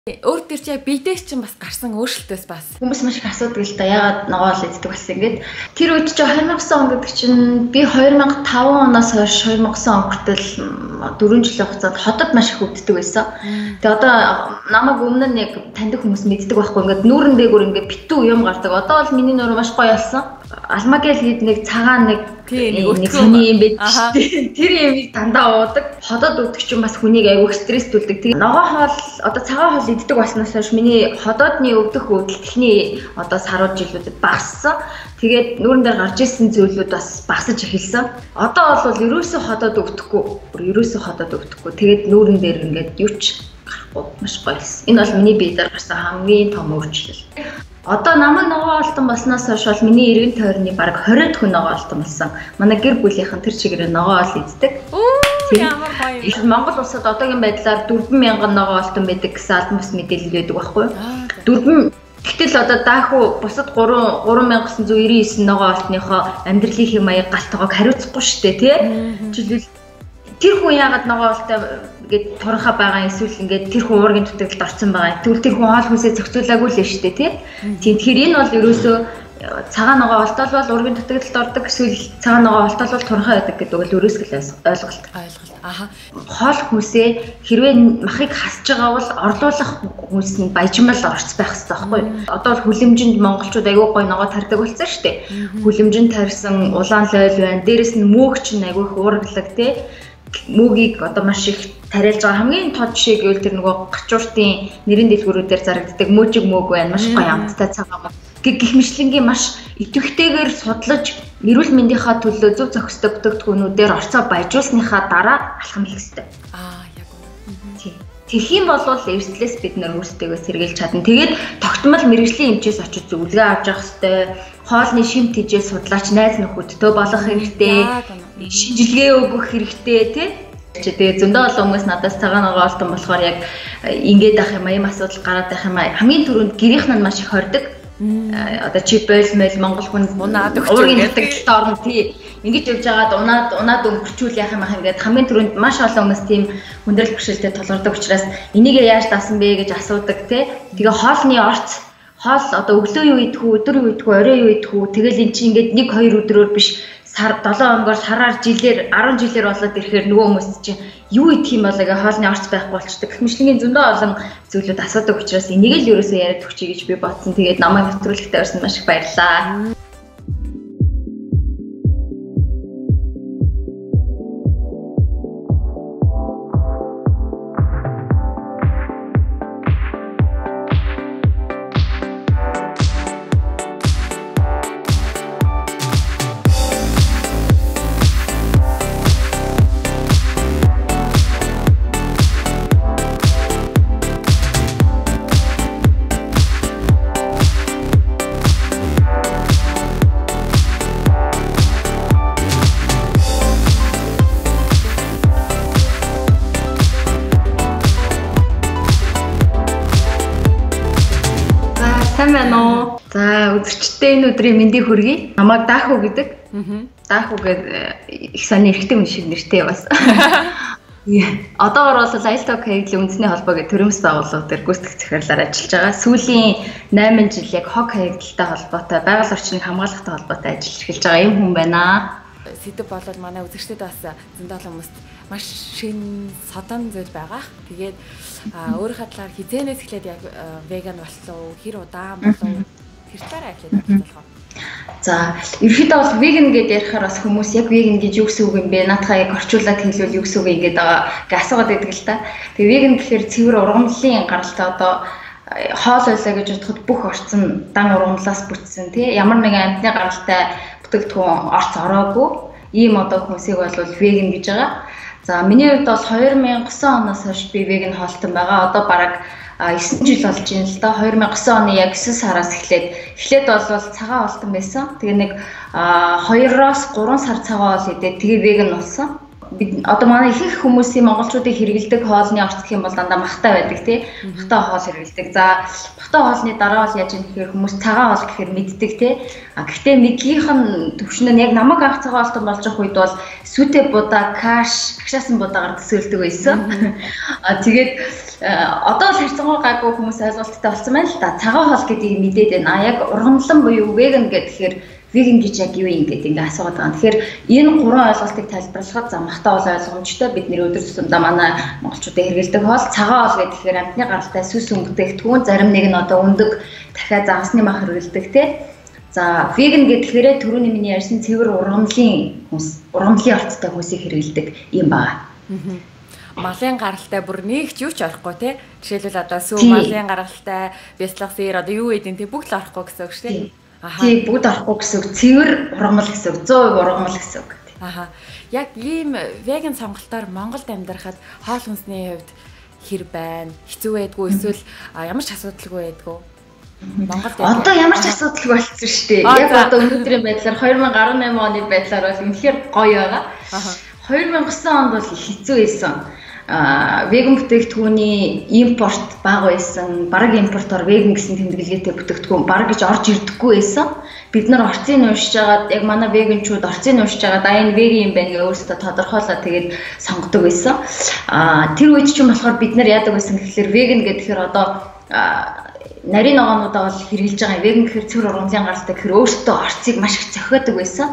Өөр төр чи яг бидээс чинь бас гарсан өөрчлөлтөөс бас хүмүүс маш их асуудаг л да яагаад ногоол иддэг болсон ингээд тэр үед чи 2009 он гэдэг чинь би 2005 оноос хойш 2009 он хүртэл 4 жилийн хугацаанд хотод маш их өвддөг байсан. Тэгээ одоо намайг өмнө нь яг таньдаг хүмүүс мэддэг байхгүй ингээд нүүрэн дээгүүр ингээд битүү юм гардаг. Одоо бол миний нөр маш гоё болсон. Алмагэл хэд нэг цагаан нэг хүний юм байж тээ. Тэр ямиг дандаа уудаг. Ходод өвдөг чинь бас хүнийг аягүй стресстүүлдэг. Тэгээ ногоо хоол одоо цагаан хоол иддэг болсноос хойш миний ходоодны өвдөх өвдөл техний одоо сарууд жилүүдэд багассан. Тэгээд нүүрэн дээр гарч ирсэн зүйлүүд бас багасж эхэлсэн. Одоо бол ерөөсөө ходоод өвдөхгүй. Тэгээд нүүрэн дээр ингээд юу ч гарахгүй маш гоё байсан. Энэ бол миний бие дээр гарсан хамгийн том өөрчлөлт. Одоо намайг ногоо олтон болсноос хойш бол миний эргэн тойрны бараг 20 хүн ногоо олтон болсон. Манай гэр бүлийнхэн тэр чигээр ногоо ол иддэг. Ямар гоё. Монгол улсад одоогийн байдлаар 4,000 ногоо олтон байдаг гэсэн албан бус мэдээлэл байдаг байхгүй юу? Гэтэл одоо даахуу бусад 3999 ногоо олтныхоо амьдралын маяг галтгоог хариуцахгүй шүү дээ тий. Жишээлбэл тэр хүн яагаад ногоо олтой ингээд туранхаа байгаа эсвэл ингээд тэр хүн уургийн дутагдлалд орсон байгаа. Тэгвэл тэр хүн хоол хүнсээ зохицуулаагүй л шүү дээ тий. Тэгэхээр энэ бол ерөөсөө цагаан ногоо олтол бол уургийн дутагдлалд ордог эсвэл цагаан ногоо олтол бол туранхаа байдаг гэдэг бол ерөөсгөл ойлголт. Хоол хүнсээ хэрвээ махыг хасж байгаа бол орлуулах хүнс нь баяжмал орц байх хэрэгтэй байхгүй юу? Одоо бол хүлэмжинд монголчууд аягүй гой ногоо тарьдаг болсон шүү дээ. Хүлэмжинд тарьсан улаан лойл байна. Дээрэс нь мөөг чинь аягүй их уургалаг тий. Мөгийг одоо маш их тариалж байгаа хамгийн тод жишээ гэвэл тэр нөгөө гачууртын нэрийн дэлгүүрүүдээр зарагддаг мөөжиг мөөг байна. Маш гоё амттай цагаан мөг. Гэх мэтлэнгийн маш идэвхтэйгээр судлаж эрүүл мэндийнхаа төлөө зөв зохистой бүтээгдэхүүнүүдээр орцоо баяжуулсныхаа дараа алхам хийх хэрэгтэй. Яг үнэ. Тэгэх юм бол эрсдлээс бид нэр өөрсдөө сэргийлж чадна. Тэгээд тогтмол мэрэгжлийн эмчээс очиж зөвлөгөө авч явах хэрэгтэй. Хоолны шимт хижээ судлаач найз нөхөдтэй болох хэрэгтэй. Шинжилгээ өгөх хэрэгтэй тий. Тэгээ зөндөө олон хүмүүс надаас цагаан ногоо олтон болохоор яг ингээд ах юм ийм асуудал гараад байх юм аа. Хамгийн түрүүнд гэрийнх нь маш их хордог. Одоо чипэл мэл монгол хүн унаад өгчүүл гэдэг орно тий. Ингэж явж байгаад унаад өнгөрчүүл яах юм ах ингээд хамгийн түрүүнд маш олон хүмүүс тийм хүндрэл бэрхшээлтэй тулгардаг учраас энийг яаж даасан бэ гэж асуудаг тий. Тэгээ хоолны орц хоол одоо өглөө юу идэх үү, өдөр юу идэх үү, орой юу идэх үү. Тэгэл эн чинь ингээд 1-2 өдрөөр биш сар 7 хоногоор сараар жилээр 10 жилээр болоод ирэхээр нөгөө хүмүүс чинь юу идэх юм бол ингээ хоолны орц байхгүй болчдөг. Гэх зөндөө олон зүйлүүд асуудаг учраас энийг л ерөөсөө яриад өгчий гэж би бодсон. Тэгээд намайг нэвтрүүлэхдээ өрсөн маш их баярлалаа. За үзэгчдээ энэ өдрийн мэндийг хүргэе. Намайг Даахуу гэдэг. Даахуу гэдэг их сони эрэгтэй хүн шиг нэртэй бас. Одоогор бол Айлток хаягдлын үндэсний холбоо гэх төрөмс байгууллага дээр гүйцэтгэх захирлаар ажиллаж байгаа. Сүүлийн 8 жил яг хог хаягдaltaй холбоотой, байгаль орчныг хамгаалахтай холбоотой ажиллаж эхэлж байгаа юм хүн байна. Сэдв болоод манай үзэгчдэд бас зөндөө хүмүүст маш шин содон зүйл байгаа. Тэгээд өөрийнхөө талаар хизээнээс эхлээд яг веган боллоо, хэр удаан болов тэр талаараа хэлээд байна. За, ерөнхийдөө бол веган гэдээ ярихаар бас хүмүүс яг веган гэж юу гэсэн үг юм бэ? Наадхаа яг орчуулад хэлвэл юу гэсэн үг ингэж байгаа асуугаад байдаг л та. Тэгээ веган гэхээр цэвэр ургамлын гаралтай одоо хоол байлаа гэж бодоход бүх орцсон дан ургамлаас бүтсэн тий. Ямар нэгэн амьтны гаралтай бүтээгдэхүүн орц ороогүй ийм одоо хүмүүсийг бол веган гэж байгаа. За, миний хувьд бол 2009 оноос хойш би веган хоолтон байгаа. Одоо бараг 9 жил болж байна л да. 2009 оны яг 9 сараас эхлээд бол цагаан хоолтон байсан. Тэгээ нэг 2-3 сар цагаан хоол идээд тэгээ веган болсон. одоо манай ихэнх хүмүүсийн монголчуудыг хэрэглэдэг хоолны орц гэх юм бол дандаа махтай байдаг тий. Махтай хоол хэрэглэдэг. За махтай хоолны дараа бол яаж юм гэхээр хүмүүс цагаан хоол гэхээр мэддэг тий. Гэхдээ мэдлийнх нь төвшнөө яг намайг анх цагаан хоолтон болж явах үед бол сүтэ будаа, каш, агшаасан будаагаар төсөөлдөг байсан. Тэгээд одоо л харьцангуй гайгүй хүмүүс ойлголттой болсон байна л да. Цагаан хоол гэдгийг мэдээд байна. Яг ургамлан буюу веган гэхээр веган гэж яг юу юм гэдэг ингээ асууад байгаа. Тэгэхээр энэ гурван ойлголтыг тайлбарлахад замхтай бол ойлгомжтой. Бидний өдөр тутамдаа манай монголчуудын хэрэглэдэг хоол цагаан хоол гэхээр амтны гаралтай сүс өнгөтэйгтгүүн зарим нэг нь одоо өндөг дахиад загасны мах хэрэглэдэг тий. За веган гэхээр түрүүний миний ярьсан цэвэр ургамлын орцтой хүмүүсийг хэрэглэдэг юм байна. Малын гаралтай бүр нэг ч юу ч орохгүй тий. Жишээлбэл одоо сүү малын гаралтай, бяцлах сэр одоо юу гэдэг нь тий бүгд л орохгүй гэсэн үг шүү дээ. Тий бүгд орохгүй гэсэн үг. Цэвэр ургамал гэсэн үг. 100% ургамал гэсэн үг. Яг ийм веган сонголтоор Монголд амьдрахад хоол хүнсний хувьд хэр байна? Хэцүү байдгүй эсвэл ямар ч асуудалгүй байдгүй? Монголд одоо ямар ч асуудалгүй болчихсон шүү дээ. Яг одоо өнөөдрийн байдлаар 2018 оны байдлаар бол үнэхээр гоё байгаа. 2009 онд бол хэцүү байсан. Веган бүтээгдэхүүний импорт бага байсан. Бараг импортоор веган гэсэн тэмдэглэгээтэй бүтээгдэхүүн бараг гэж орж ирдэггүй байсан. Бид нар орцыг уншиж агаад яг манай веганчууд орцыг уншиж агаад энэ веган юм байна гэж өөрсдөө тодорхойлоод тэгээд сонгодог байсан. Тэр үед ч юм болохоор бид нар яадаг байсан гэхэлэр веган гэхээр одоо нарийн ногоонуудаа бол хэрэгжилж байгаа. Веган гэхээр цэвэр ургамлын гаралтай гэхээр өөртөө орцыг маш их зохиодог байсан.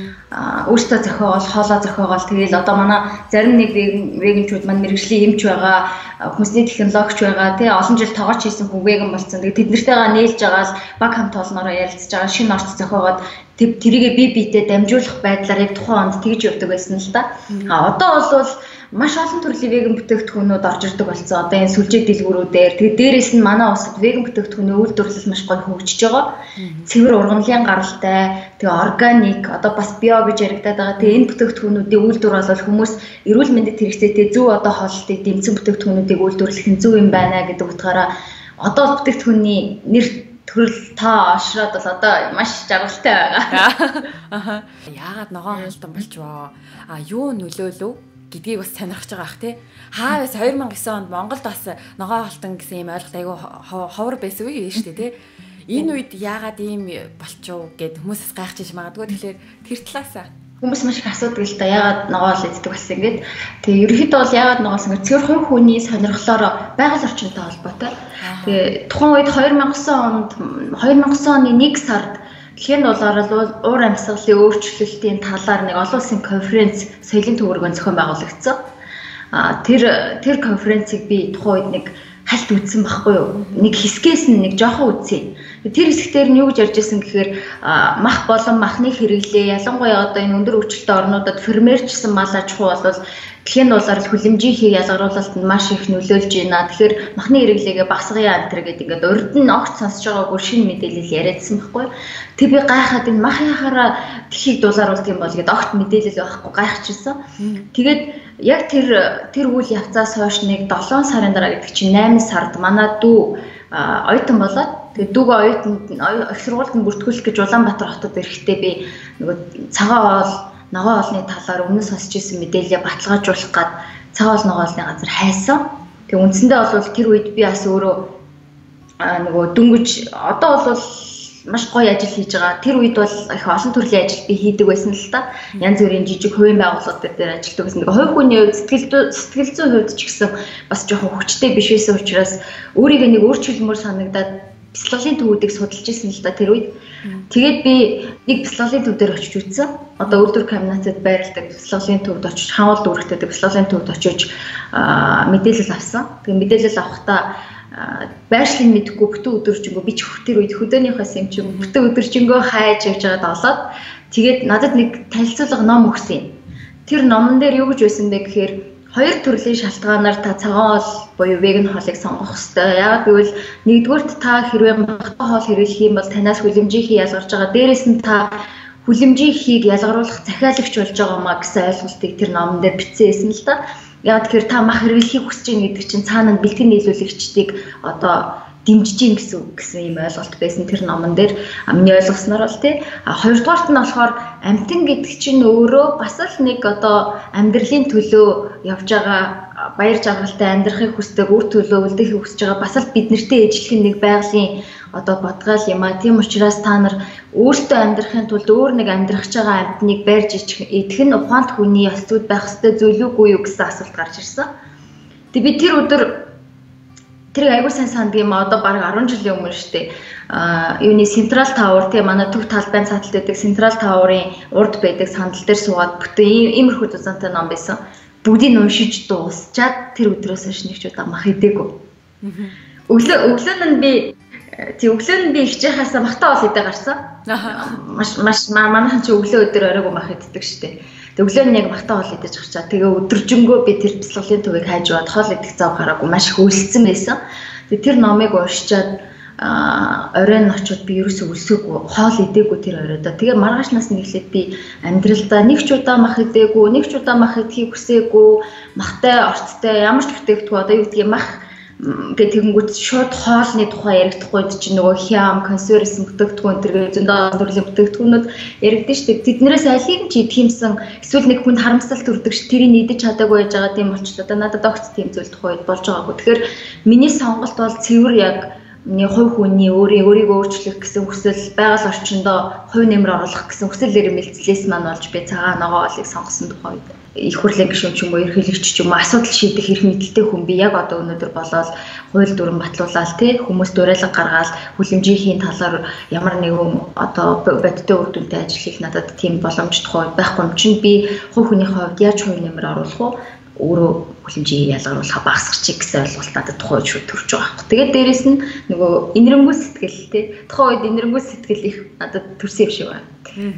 Өөртөө зохиогоол, хоолоо зохиогоол тэгэл одоо манай зарим нэг веганчууд маань мэргэжлийн эмч байгаа, хүнсний технологич байгаа, тий олон жил тоогооч хийсэн хүн веган болсон. Тэгээд тэд нартайгаа нээлж агаал баг хамт олноороо ярилцж байгаа шинэ орц зохиогоод тэрийгэ бие биедээ дамжуулах байдлаар яг тухайн онд тэгж явдаг байсан л да. Одоо бол маш олон төрлийн веган бүтээгдэхүүнүүд орж ирдэг болсон. Одоо энэ сүлжээ дэлгүүрүүдээр тэгээд дээрээс нь манай улсад веган бүтээгдэхүүний үйлдвэрлэл маш гоё хөгжиж байгаа. Цэвэр ургамлын гаралтай, тэгээд органик, одоо бас био гэж яригадаад байгаа. Тэгээд энэ бүтээгдэхүүнүүдийн үйлдвэр бол хүмүүс эрүүл мэндэд хэрэгцээтэй зөв одоо хооллолтыг дэмжсэн бүтээгдэхүүнүүдийг үйлдвэрлэх нь зөв юм байна гэдэг утгаараа одоо бүтээгдэхүүний нэр төрөл та ошроод бол одоо маш жаргалтай байгаа. Яагаад ногоон хаалтан болчихвоо? Юу нөлөөлөв гэдгийг бас сонирхож байгаа ах тий. Хаавас 2009 онд Монголд бас ногоон хаалтан гэсэн юм ойлголт айгүй ховор байсан үе шүү дээ тий. Энэ үед яагаад ийм болчихов гэд хүмүүсээс гайхчихж магадгүй. Тэгэхээр тэр талаасаа хүмүүс маш их асуудаг л да. Яагаад ногоол иддэг болсон ингээд. Тэгээ ерөнхийдөө бол яагаад ногоолсон гэвэл цэвэр хувь хүний сонирхлоор байгаль орчинтой холбоотой. Тэгээ тухайн үед 2009 оны 1 сард Дэлхийн дулаар бол уур амьсгалын өөрчлөлтийн талаар нэг олон улсын конференц соёлын төвөргөнд зохион байгуулагдсан. Тэр конференцийг би тухайн үед нэг хальт үзсэн байхгүй юу? Нэг хэсгээс нь нэг жоохон үзье. Тэр хэсгээр нь юу гэж ярьж байсан гэхээр мах болон махны хэрэглээ ялангуяа одоо энэ өндөр хөгжилтэй орнуудад фермерчсэн мал аж ахуй бол дэлхийн дулаар хөлөмжийнхийг ялгаруулалтанд маш их нөлөөлж байна. Тэгэхээр махны хэрэглээгээ багасгая гэдэг ингээд урд нь огт сонсож байгаагүй шинэ мэдээлэл яриадсан байхгүй. Тэг би гайхаад энэ мах яхаараа дэлхийг дулааруулдаг юм бол гээд огт мэдээлэл байхгүй гайхчихсан. Тэгээд яг тэр үйл явцаас хойш нэг 7 сарын дараа гэдэг чинь 8 сард манай дүү оюутан болоод тэгээд дүүгээ оюутанд их сургуульд бүртгүүлэх гэж Улаанбаатар хотод ирэхдээ би нөгөө цагаан хоол ногоон хоолны талаар өмнө сонсч ирсэн мэдээлэлээ баталгаажуулах гад цагаан хоол ногоон хоолны газар хайсан. Тэгээ үндсэндээ бол тэр үед би бас өөрөө нөгөө дөнгөж одоо бол маш гоё ажил хийж байгаа. Тэр үед бол их олон төрлийн ажил би хийдэг байсан л та. Янз бүрийн жижиг хувийн байгууллагууд дээр ажилладаг байсан. Тэгээ хувь хүний хувьд сэтгэл зүйн хувьд ч гэсэн бас жоохон хүчтэй биш байсан учраас өөрийгөө нэг өөрчлөлмөр санагдаад бяцлаглалын төвүүдийг судалж ирсэн л та тэр үед. Тэгээд би нэг бяцлаглалын төв дээр очиж үзсэн. Одоо үйлдвэр комбинатад байрладаг бяцлаглалын төвд очиж хаалт үүрэгтэй бяцлаглалын төвд очиж мэдээлэл авсан. Тэгээд мэдээлэл авахдаа байршлыг мэдхгүй бүтэн өдөржингөө би ч тэр үед хөдөөнийхөөс юм чи бүтэн өдөржингөө хайж явж байгаад олоод тэгээд надад нэг танилцуулга ном өгсөн. Тэр номон дээр юу гэж байсан бэ гэхээр хоёр төрлийн шалтгаанаар та цагаан хоол буюу веган хоолыг сонгох ёстой. Яагаад гэвэл нэгдүгээрт та хэрвээ махтай хоол хэрэглэх юм бол танаас хөлөмжийнхийг ялгарч байгаа. Дээрээс нь та хөлөмжийнхийг ялгаруулах захиалагч болж байгаа маа гэсэн ойлголтыг тэр номон дээр бичсэн л та. Яг тэгэхээр та мах хэрэглэхийг хүсэж байгаа гэдэг чинь цаана бэлтгэн нийлүүлэгчдийг одоо дэмжиж гин гэсэн юм ойлголт байсан тэр номон дээр миний ойлгосноор бол тий. Хоёрдугаарт нь болохоор амьтан гэдэг чинь өөрөө бас л нэг одоо амьдралын төлөө явж байгаа баяр жаргалтай амьдрахыг хүсдэг, үр төлөө үлдэхийг хүсэж байгаа бас л бид нартэй ээжлэх нэг байгалийн одоо бодгаал юм а. Тийм учраас та нар өөртөө амьдрахын тулд өөр нэг амьдрах гэж байгаа амьтныг барьж идэх нь ухаант хүний ёс зүйд байх ёстой зүйл үгүй юу гэсэн асуулт гарч ирсэн. Тэг би тэр өдөр тэр айгуу сайн санд юм одоо баг 10 жилийн өмнө штэ. Юуны Central Tower тий манай төв талбайн цааталт байдаг Central Tower-ын урд байдаг сандал дээр суугаад бүтэн иймэрхүү зузаантай ном байсан. Бүгдийг уншиж дуусчаад тэр өдрөөс хойш нэг ч удаа мах идээгүй. Өглөө нь би хичээхаасаа махтаа бол идэ гарсан. Маш манайхан чи өглөө өдөр оройгоо мах иддэг штэ. Өглөө нь яг махтаа хоол идэж гарчаа. Тэгээ өдөржингөө би тэр бяцлаглалын төвийг хайж яваад хоол идэх зав гараагүй маш их өлссөн байсан. Тэгээ тэр номыг уншичаад оройн очиод би ерөөсөө өлсөөгүй хоол идээгүй тэр оройдоо. Тэгээ маргаашнаас нь эхлээд би амьдралдаа нэг ч удаа мах идээгүй, нэг ч удаа мах идэхийг хүсээгүй, махтай орцтой ямар ч бүтээгдэхүүн одоо юу гэдгийг мах гэдэг тэгэнгүүт шууд хоолны тухай яригдахгүй чинь нөгөө хям, консервсэн бүтээгдэхүүн тэргээ зөндөө төрлийн бүтээгдэхүүнүүд яригдэн штэ. Тэднээс алийг ч идэх юмсан эсвэл нэг хүнд харамсал төрдөг ш тэрийг идэж чадаагүй байж байгаа тийм болчихлоо. Одоо надад огц тийм зүйл тухайд болж байгаагүй. Тэгэхээр миний сонголт бол цэвэр яг миний хувь хүний өөрийгөө өөрчлөх гэсэн хүсэл, байгаль орчиндөө хувь нэмэр оруулах гэсэн хүсэл эрмэлзлээс маань болж би цагаан ногоо олыг сонгосон тухайд их хурлын гишүүн ч юм уу ерөнхийлөгч ч юм уу асуудал шийдэх эрх мэдэлтэй хүн би яг одоо өнөөдөр болоод хууль дүрэн батлуулаад тий хүмүүст уриалга гаргаад хүлэмжийн талаар ямар нэгэн одоо бодиттой үр дүнтэй ажил хийх надад тийм боломж тухайд байхгүй юм чинь би хувь хүний хувьд яаж хувь нэмэр оруулах вэ? Өөрөө хүлэмжийг ялгаруулах багасгачих гэсэн ойлголт надад тухайн үед төрж байгаа хэрэг. Тэгээд дээрэс нь нөгөө инэрэнгүй сэтгэл тий тухайн үед инэрэнгүй сэтгэл их надад төрсөн юм шиг байна.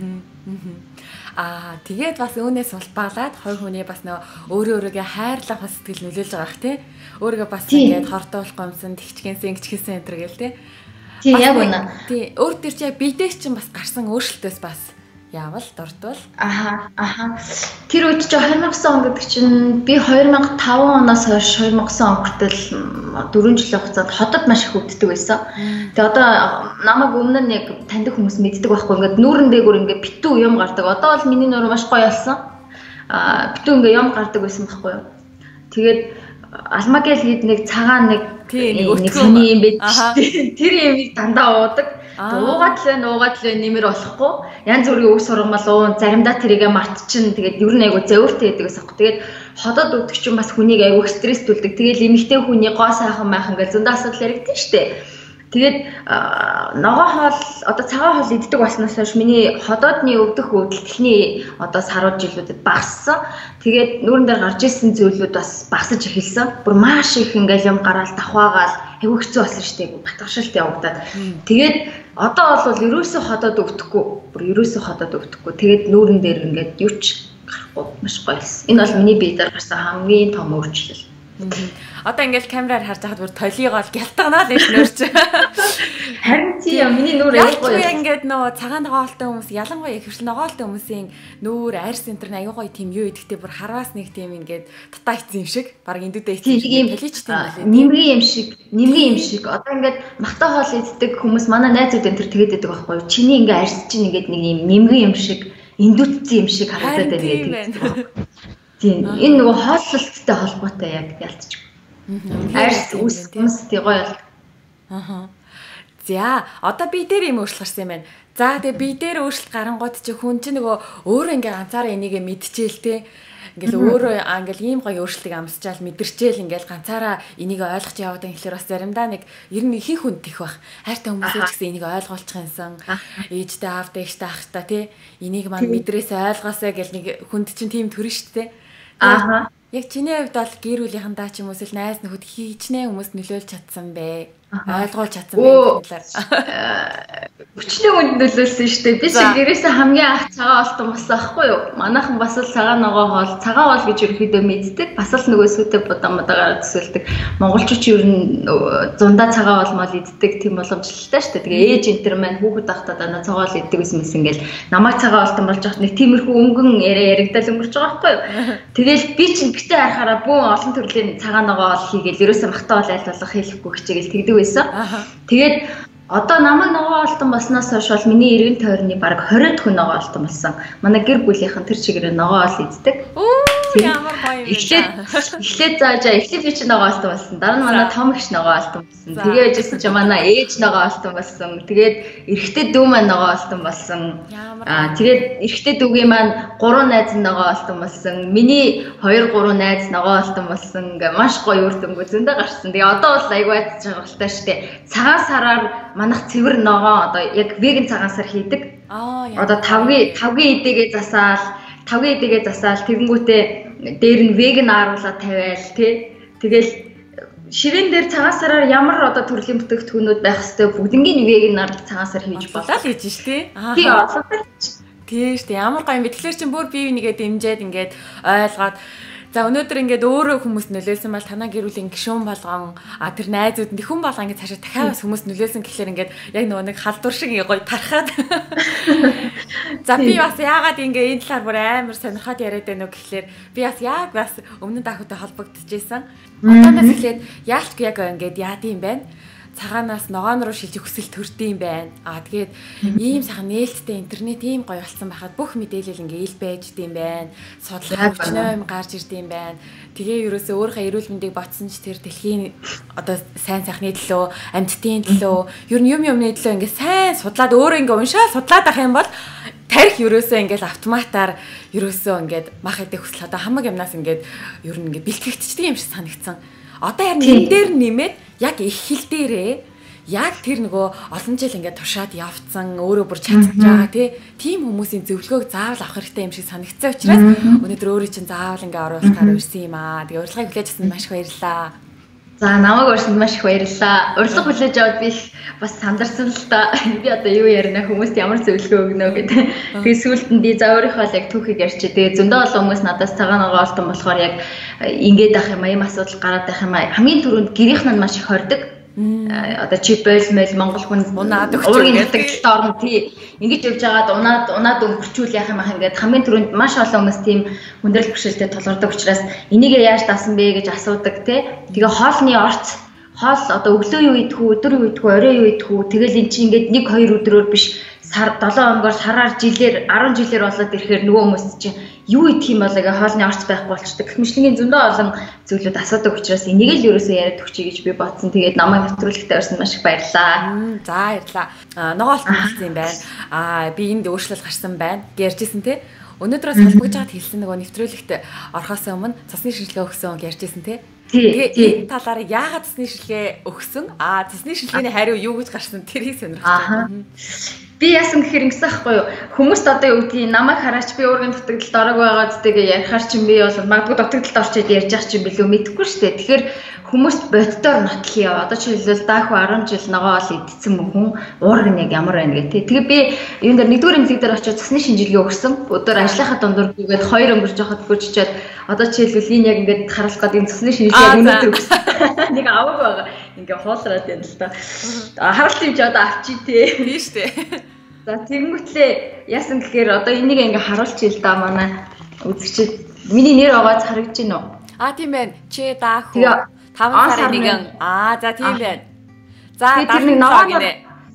Тэгээд бас үүнээс улбаалаад хоёр хүний бас нөгөө өөрийгөө хайрлах бас сэтгэл нөлөөлж байгаа хэрэг тий. Өөрийгөө бас ингээд хортоолох юмсан, тэгчгэнсэн, ингэчгэнсэн энэ төр гээл тий. Тий яг үнэ. Тий өөр төр чи бидээс чинь бас гарсан өөрчлөлтөөс бас яавал дурдвал тэр үед чи 2009 он гэдэг чинь би 2005 оноос хойш 2009 он хүртэл 4 жилийн хугацаанд хотод маш их өвддөг байсан. Тэгээ одоо намайг өмнө нь яг таньдаг хүмүүс мэддэг байхгүй ингээд нүүрэн дээгүүр ингээд битүү юм гардаг. Одоо бол миний нүүр маш гоё болсон. Битүү ингээд юм гардаг байсан байхгүй юу. Тэгээд алмагэл хэд нэг цагаан нэг сони юм байж тэр ямиг дандаа уудаг. Уугаад л нэмэр болохгүй. Янз бүрийн үг сургамал уун заримдаа тэрийгэ мартчихна. Тэгээд ер нь айгу зөөвтэй байдаг гэсэн юм. Тэгээд ходоод өгдөг чинь бас хүнийг айгу стресс төлдөг. Тэгээд эмэгтэй хүний гоо сайхан майхан гэж зөндөө асуудал яригдэн штэ. Тэгээд ногоо хоол одоо цагаан хоол иддэг болсноос хойш миний ходоодны өвдөх өвдөлт ихний одоо сарууд жилүүдэд багассан. Тэгээд нүүрэн дээр гарч ирсэн зүйлүүд бас багасж эхэлсэн. Бүр маш их ингээл юм гараал давхаагаал айгу хэцүү болсон штэ. Батгашилт явагдаад. Тэгээд одоо бол ерөөсөө ходоод өвдөхгүй. Бүр ерөөсөө ходоод өвдөхгүй. Тэгээд нүүрэн дээр ингээд юу ч гарахгүй маш гоё байсан. Энэ бол миний биедээр гарсан хамгийн том өөрчлөлт. Одоо ингээл камераар харж байхад бүр толигоо л гялтганаа л нөрч. Харин тийм миний нүүр аяг гоё. Ингээд нөө цагаан ногоолтой хүмүүс ялангуяа хөвшил ногоолтой хүмүүсийн нүүр арьс центр нь аягүй гоё тийм юу идэхтэй бүр харваас нэг тийм ингээд татаа хийсэн юм шиг баг эндүүдээ хийсэн толичтэй юм байна. Нэмгийн юм шиг. Одоо ингээд махтай хоол иддэг хүмүүс манай найзууд энэ төр тэгээд байдаг байхгүй юу? Чиний ингээд арьс чинь ингээд нэг юм нэмгийн юм шиг эндүүдтэй юм шиг харагдаад байдаг. Тийм энэ нөгөө хооллолттой холбоотой яг ялцчих. Арьс үс хүмүүстэй гоё. За одоо би дээр юм өөрчлөлт гарсан юм байна. За тэгээ би дээр өөрчлөлт гарангууд чи хүн чи нөгөө өөрөө ингээ ганцаараа энийгээ мэдчихээл те. Ингээл өөрөө ингээл ийм гоё өөрчлөлтийг амсчаал мэдэрчээл ингээл ганцаараа энийг ойлгож яваад байгаа гэхэлэр бас заримдаа нэг ер нь ихэнх хүнд их бах. Хайртай хүмүүсээ ч гэсэн энийг ойлгуулчих юмсан. Ээжтэй аавтай ихтэй ахтай те. Энийг маань мэдрээсээ ойлгоосаа гэл нэг хүнд чинь тийм төрн штэ. Яг чиний хувьд бол гэр бүлийнхандаа ч юм уу эсвэл найз нөхөд хийчнээ хүмүүст нөлөөлж чадсан бэ? Ойлгуулж чадсан бэ гэхлээр. Өчнөө хүнд нөлөөлсөн шүү дээ. Би шиг гэрээсээ хамгийн анх цагаан олтон болсон аахгүй юу? Манайхан бас л цагаан ногоо хоол, цагаан хоол гэж ерөөхдөө мэддэг. Бас л нөгөө сүтэ будаагаар төсөөлдөг. Монголчууд ч ер нь зундаа цагаан хоол мал иддэг тийм боломжтой шүү дээ. Тэгээ ээж энтер маань хүүхэд ахтаа дана цагаан хоол иддэг гэсэн мэс ингээл намайг цагаан олтон болж байхад нэг тиймэрхүү өнгөн яригдал өнгөрч байгаа аахгүй юу? Тэгэл би чинь битээ харахаараа бүүн олон төрлийн цагаан ногоо хоол хийгээл ерөөсөө махтаа хоол айлуулах хийхгүй хичээгээл тэгдэг байсан. Тэгээд одоо намайг ногоо олтон болсноос хойш бол миний эргэн тойрны баг 20 хүн ногоо олтон болсон. Манай гэр бүлийнхэн тэр чигээр ногоо ол иддэг. Ямар гоё юм. Эхлээд заажаа эхлээд би чи ногоо олтон болсон. Дараа нь манай том ихч ногоо олтон болсон. Тэгээд жисэн чи манай ээж ногоо олтон болсон. Тэгээд эрэгтэй дүү маань ногоо олтон болсон. Тэгээд эрэгтэй дүүгийн маань 3 найз ногоо олтон болсон. Миний 2 3 найз ногоо олтон болсон. Ингээ маш гоё үр дүнгүй зөндөө гарсан. Тэгээ одоо бол айгүй айц жаргалтай штэ. Цагаан сараар манайх цэвэр ногоо одоо яг веган цагаан сар хийдэг. Одоо 5-гийн эдэгээ засаал тэгэнгүүтээ дээр нь веган ааруулаад тавиал тий. Тэгэл ширээн дээр цагаан сараар ямар одоо төрлийн бүтээгдэхүүнүүд байх хэвээр бүгднийг веганаар цагаан сар хийж болоо л хийж штэ. Тий олоо. Тий штэ ямар гоё юм бэ. Тэгэхээр чин бүр бие бинийгээ дэмжиад ингээд ойлгоод за өнөөдөр ингээд өөрөө хүмүүс нөлөөлсөн бол танаа гэр бүлийн гишүүн болгон тэр найзууд нь хүн болгоо ингээд цаашаа дахиад хүмүүс нөлөөлсөн гэхлээр ингээд яг нөгөө нэг халдвар шиг гоё тархаад за би бас яагаад ингээд энэ талаар бүр амар сонирхоод яриад байна уу гэхлээр би бас өмнө нь дахиутай холбогдчихжээ. Одоонаас эхлээд яалтч яг ингээд яад юм байна. Цагаанаас ногоон руу шилжих хүсэл төрдөм байна. Тэгээд ийм сайхан нээлттэй интернет ийм гоё болсон байхад бүх мэдээлэл ингээ ил байж дийм байна. Судлаа хүчнээ юм гарч ирдэм байна. Тэгээ ерөөсөө өөрийнхөө эрүүл мэндийг ботсон ч тэр дэлхийн одоо сайн сайхны төлөө, амьтдын төлөө, ер нь юмны төлөө ингээ сайн судлаад өөрөө ингээ уншаад судлаад ах юм бол тарих ерөөсөө ингээл автоматар ерөөсөө ингээд мах идэх хүсэл одоо хамаг юмнаас ингээд ер нь ингээ бэлтгэгдчихдэг юм шиг санагдсан. Одоо харин энэ дээр нэмээд яг их хил дээрээ яг тэр нөгөө олон жил ингээд туршаад явцсан өөрөө бүр чадчих байгаа тийм хүмүүсийн зөвлөгөөг заавал авах хэрэгтэй юм шиг санагдсан учраас өнөөдөр өөрөө чинь заавал ингээд оруулахаар ирсэн юм аа. Тэгээ урилгыг хүлээж авсанд маш их баярлалаа. За намайг урьсанд маш их баярлалаа. Урилга хүлээж аваад би бас сандарсан л та. Би одоо юу ярина хүмүүст ямар зөвлөгөө өгнө гэдэг. Тэгээ сүүлд нь би за өөрийнхөө яг түүхийг ярьчих. Тэгээ зөндөө олон хүмүүс надаас цагаан ногоо олтон болохоор яг ингээд ах юм ийм асуудал гараад байх юм аа. Хамгийн түрүүнд гэрийнх нь маш их хордог. Одоо чип байлмэл Монгол хүн унаад өгчүүл гэдэг орно тий. Ингэж явж байгаад унаад өнгөрчүүл яах юм ах ингээд хамгийн түрүүнд маш олон хүмүүс тийм хүндрэл бэрхшээлтэй тулгардаг учраас энийг яаж даасан бэ гэж асуудаг тий. Тэгээ хоолны орц хоол одоо өглөө юу идэх үү, өдөр юу идэх үү, орой юу идэх үү. Тэгэл эн чинь ингээд 1-2 өдрөөр биш сар 7 хоногоор сараар жилээр 10 жилээр болоод ирэхээр нөгөө хүмүүс чинь юу идэх юм бол ингээ хоолны орц байхгүй болчдөг. Гэмшлэгийн зөндөө олон зүйлүүд асуудаг учраас энийг л ерөөсөө яриад өгчий гэж би бодсон. Тэгээд намайг нэвтрүүлэгтээ орсон маш их баярлалаа. За баярлалаа. Ногоо олтон болсон юм байна. Би энд өөрчлөлт гарсан байна. Ярьжсэн те. Өнөөдрөөс холбогдож байгаад хэлсэн нөгөө нэвтрүүлэгт орохоос өмнө цасны шинжилгээ өгсөн гэж ярьжсэн те. Тэгээ энэ талаар яагаад цасны шинжилгээ өгсөн? Цасны шинжилгээний хариу юу гэж гарсан тэрийг сонирхож байна. Би яасан гэхээр ингэсэн байхгүй юу? Хүмүүст одоо юу гэдгийг намайг хараач би уургийн дутагдлалд орог байгаа зүтэйгээ ярихаар чинь би бол магадгүй дутагдлалд орчод ярьж ах чинь билүү мэдэхгүй шүү дээ. Тэгэхээр хүмүүст боддоор нотлохё. Одоо чи хэлвэл дааху 10 жил ногоо ол идсэн хүн уург нь яг ямар байна гэх тээ. Тэгээ би юун дээр нэгдүгээр эмнэлэг дээр очиж цасны шинжилгээ өгсөн. Өдөр ажиллахад дундуур гээд 2 өнгөрч явахад гүччихэд одоо чи хэлвэл энэ яг ингээд харуулах гэдэг энэ цасны шинжилгээ өнөөдөр өгсөн. Нэг аваг байгаа. Ингээ хоолроод байна л да. Хаалт юм чи одоо авчи тээ. Тийм шүү дээ. За тэгмэтлээ яасан гэхээр одоо энийг ингээ харуулчих л да манай үзэгчид. Миний нэр аваад харагдаж байна уу? Тийм байна. Чи даах уу? 5 сарын нэгэн. За тийм байна. За тэр нэг ногоо гинэ.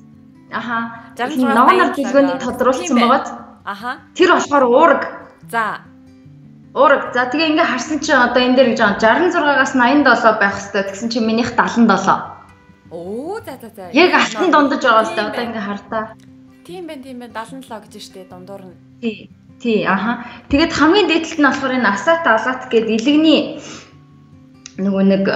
Ногоонор дэлгөөнийг тодруулсан байгаад. Тэр болохоор уураг. За уураг. За тэгээ ингээ харсан чинь одоо энэ дээр гэж 66-аас 87 байх хэвээр. Тэгсэн чинь минийх 77. Оо за. Яг алтан дундаж байгаа хэвээр одоо ингээ хартаа. Тийм байна 77 гэж штэ дундуур нь. Тий. Тэгээд хамгийн дээдлэлт нь болохоор энэ асат гэдэг илэгний нөгөө нэг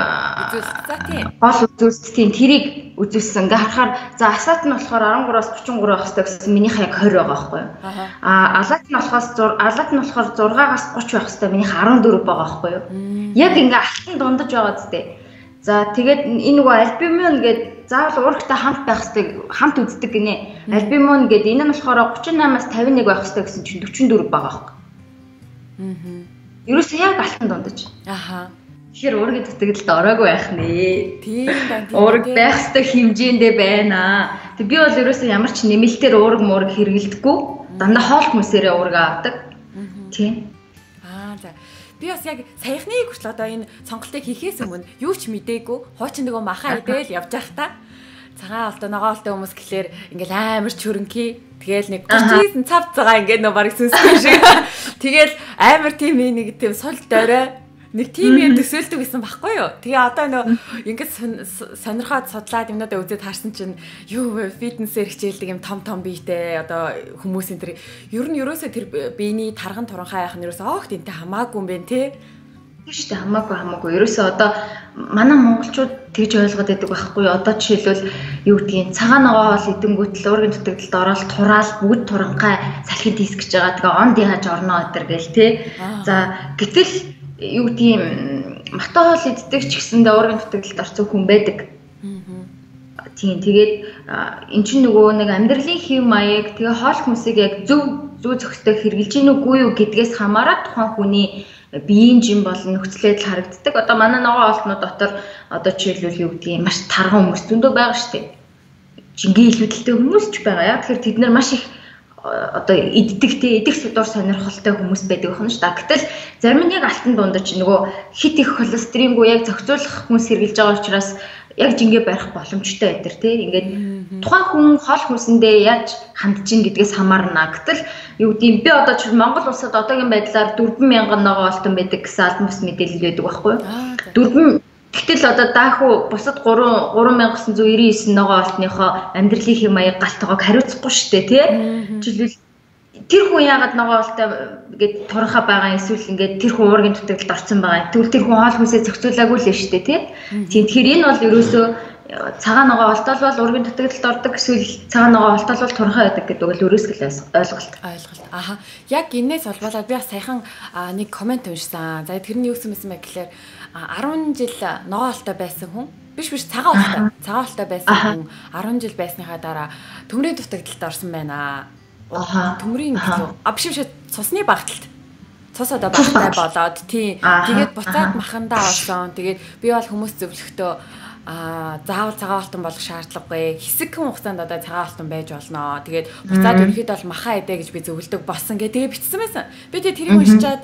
гол үзүүлэлтийн тэрийг үзүүлсэн. Ингээ харахаар за асат нь болохоор 13-аас 33 байх хэрэгтэй гэсэн минийх яг 20 байгаа байхгүй юу? Алат нь болохоор 6-аас 30 байх хэрэгтэй минийх 14 байгаа байхгүй юу? Яг ингээ алтан дундаж байгаа зү. За тэгээд энэ нөгөө альбумин гэдэг заавал уурагтай хамт байх хэрэгтэй хамт үздэг гинэ. Альбумин гэдэг энэ нь болохоор 38-аас 51 байх хэрэгтэй гэсэн чинь 44 байгаа байхгүй. Ерөөсөө яг алтан дундаж. Тэгэхээр уургийн зүтгэлд ороогүй байх нэ. Тийм байна. Уураг байх ёстой хэмжээндээ байна. Тэг би бол ерөөсөө ямар ч нэмэлтээр уураг хэрэглэдэггүй. Дандаа хоол хүмүүсээрээ уураг авдаг. Тийм. За. би бас яг саяхныг хүртэл одоо энэ сонголтыг хийхээс өмнө юу ч мдээгүй хуучин нөгөө маха идэл явж байх та. Цагаан олтой ногоон олтой хүмүүс гэхлээр ингээл амар чөрөнки. Тэгэл нэг 39 цав цагаан ингээд нөө барыг сүнсгүй шиг. Тэгэл амар тийм нэг тийм сул дорой нэг тийм юм төсөөлдөг гэсэн байхгүй юу? Тэгээ одоо нөө ингээд сонирхоод судлаад юмнуудаа үзээд харсан чинь юу вэ? Фитнесээр хичээлдэг юм том биетэй одоо хүмүүс энэ төр ер нь ерөөсөө тэр биений тарган туранхай яах нь ерөөсөө огт энтэй хамаагүй юм бэ те? Шүү дээ хамаагүй. Ерөөсөө одоо манай монголчууд тэгж ойлгоод байдаг байхгүй юу? Одоо жишээлбэл юу гэдгийг цагаан ногоо хоол идэнгүүтэл уургийн дутагдалд ороод тураал бүгд туранхай салхин тийс гэж байгаа. Тэгээ онд яаж орноо өдр гээл те. За гэтэл юу гэдгийг мата хоол иддэг ч гэсэндээ уургийн дутагдалд орсон хүн байдаг. Тийм тэгээд эн чинь нөгөө нэг амьдралын хэв маяг тэгээ хоол хүнсийг яг зөв зохистой хэрэгжилж гин үгүй юу гэдгээс хамаарат тухайн хүний биеийн жим болон нөхцөл байдал харагддаг. Одоо манай ногоон олтнууд дотор одоо жишээлбэл юу гэдгийг маш тарган хүмүүс зөндөө байгаа шүү дээ. Жингийн илүүдэлтэй хүмүүс ч байгаа. Яг тэгэхээр тэд нар маш их одоо идэх судуур сонирхолтой хүмүүс байдаг байна шүү дээ. Гэтэл зарим нь яг алтан дундаж нөгөө хит их холестерингүй яг зохицуулах хүнс хэрглэж байгаа учраас яг жингээ барих боломжтой байдаг тий. Ингээд тухайн хүн хоол хүнсэндээ яаж хандж ийн гэдгээс хамаарна. Гэтэл юу гэдгийг би одоо ч Монгол улсад одоогийн байдлаар 4,000 ногоон олтон байдаг гэсэн албан бус мэдээлэл байдаг байхгүй юу? Гэтэл одоо даахуу бусад 3,999 ногоон олтныхоо амьдралын хэм маяг галтайгааг хариуцахгүй шүү дээ тий. Жишээлбэл тэр хүн яагаад ногоон олтой гээд туранхаа байгаа эсвэл ингээд тэр хүн уургийн дутагдалд орсон байгаа. Тэгвэл тэр хүн хоол хүнсээ зохицуулаагүй л шүү дээ тий. Тэгэхээр энэ бол ерөөсөө цагаан ногоон олтол бол уургийн дутагдалд ордог эсвэл цагаан ногоон олтол бол туранхаа байдаг гэдэг бол өрөөсгөл ойлголт. Аха. Яг энэс болболоод би бас саяхан нэг комент уншсан. За тэрний юу гэсэн бэ гэхээр 10 жил ногоон олтой байсан хүн биш цагаан олтой байсан хүн 10 жил байсныхаа дараа төмрийн дутагдалд орсон байна. Төмрийн биш цусны багталт. Цус одоо багтай болоод тий. Тэгээд буцаад махандаа орсон. Тэгээд би бол хүмүүс зөвлөхдөө заавал цагаан алтан болох шаардлагагүй. Хэсэг хугацаанд одоо цагаан алтан байж болно. Тэгээд буцаад ерөнхийдөө бол маха идэ гэж би зөвлөдөг болсон гэ. Тэгээ бичсэн байсан. Би тэрийг уншичаад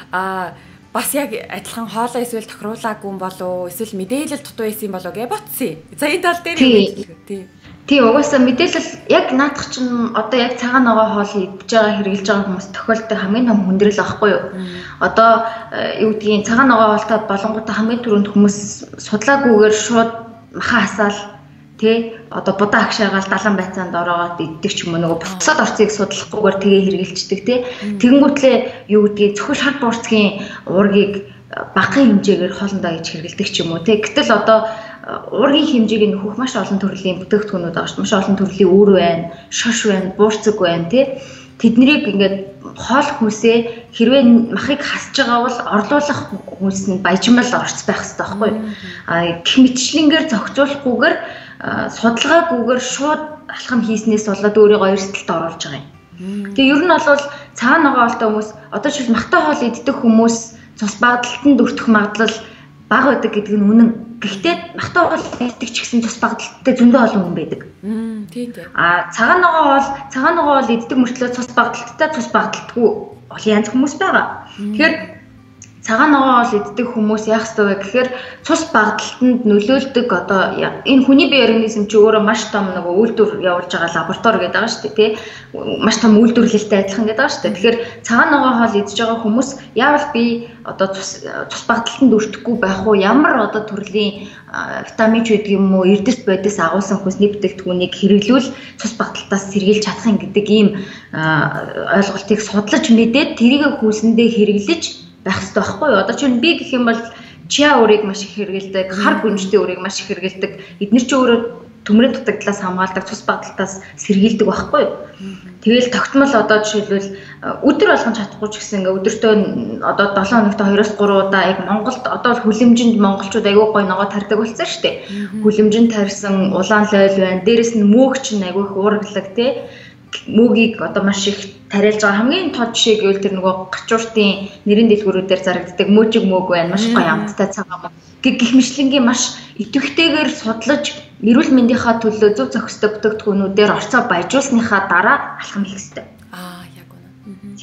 бас яг адилхан хоолоо эсвэл тохируулаагүй юм болов эсвэл мэдээлэл дутуу байсан юм болов гэж ботсон. За энэ тал дээр тий. Тий угаасаа мэдээлэл яг наадах чинь одоо яг цагаан ногоон хоол идж байгаа хэрэгжилж байгаа хүмүүс тохиолдолтой хамгийн том хүндрэл авахгүй юу? Одоо юу гэдгийг цагаан ногоон хоолтой болонгуудаа хамгийн түрүүнд хүмүүс судлаагүйгээр шууд маха хасаал тий одоо будаа агшаагаал далан байцаанд ороогоод иддэг ч юм уу нөгөө бусад орцыг судлахгүйгээр тэгээ хэрэгжилждэг тий. Тэгэнгүүтлээ юу гэдгийг зөвхөн шар буурцгийн уургийг багахан хэмжээгээр хоолндоо иж хэрэгэлдэг ч юм уу тий. Гэтэл одоо уургийн хэмжээг нөхөх маш олон төрлийн бүтээгдэхүүнүүд байгаа шүү. Маш олон төрлийн үүр байна, шош байна, буурцэг байна тий. Тэднийг ингээд хоол хүнсээ хэрвээ махыг хасж байгаа бол орлуулах хүнс нь баяжмал орц байх хэрэгтэй байхгүй юу? Гэх мэтчлэнгээр зохицуулахгүйгээр судалгаагүйгээр шууд алхам хийснээс болоод өөрийгөө эрсдэлд оруулж байгаа юм. Тэгээ ер нь бол цагаан ногоон олтой хүмүүс одоо ч махтай хоол иддэг хүмүүс цус багталтанд өртөх магадлал бага байдаг гэдэг нь үнэн. Гэхдээ махтай хоол иддэг ч гэсэн цус багталттай зөндөө олон хүн байдаг. Тийм тийм. Цагаан ногоон хоол иддэг мөртлөө цус багталтгүй бол янз хүмүүс байгаа. Тэгэхээр цагаан ногоон хоол иддэг хүмүүс яах ёстой вэ гэхээр цус багталтанд нөлөөлдөг одоо энэ хүний бие организм чи өөрөө маш том нөгөө үйлдвэр явуулж байгаа лаборатори гэдэг байгаа шүү дээ тий. Маш том үйлдвэрлэлтэй адилхан гэдэг байгаа шүү дээ. Тэгэхээр цагаан ногоон хоол идж байгаа хүмүүс яавал би одоо цус багталтанд өртөхгүй байх уу? Ямар одоо төрлийн витамин ч гэдэг юм уу, эрдэс бодис агуулсан хүнсний бүтээгдэхүүнийг хэрэглүүл цус багталтаас сэргийлж чадах юм гэдэг ийм ойлголтыг судлаж мэдээд тэрийг хүнсэндээ хэрэглэж байх хэрэгтэй байхгүй юу? Одоо чинь би гэх юм бол чиа өрийг маш их хэрэгэлдэг, хар гүнжтэй өрийг маш их хэрэгэлдэг. Эдгээр чи өөрөө төмрийн дутагдлаас хамгаалдаг, цус багталтаас сэргийлдэг байхгүй юу? Тэгэл тогтмол одоо жишээлбэл өдөр болгон чадахгүй ч гэсэн ингээ өдөртөө одоо 7 хоногт 2-3 удаа яг Монголд одоо хүлэмжинд монголчууд аягүй гой ногоо тарьдаг болсон шүү дээ. Хүлэмжинд тарьсан улаан лойл байна. Дээрэс нь мөөг чинь аягүй их уургалаг тий. Мөөгийг одоо маш их тариалж байгаа хамгийн тод жишээ гэвэл тэр нөгөө гачууртын нэрийн дэлгүүрүүдээр зарагддаг мөөжиг мөөг байна. Маш гоё амттай цагаан мөн. Гэх мэтлэнгийн маш идэвхтэйгээр судлаж эрүүл мэндийнхаа төлөө зөв зохистой бүтээгдэхүүнүүдээр орцоо баяжуулсныхаа дараа алхам хийх хэрэгтэй. Яг үнэ.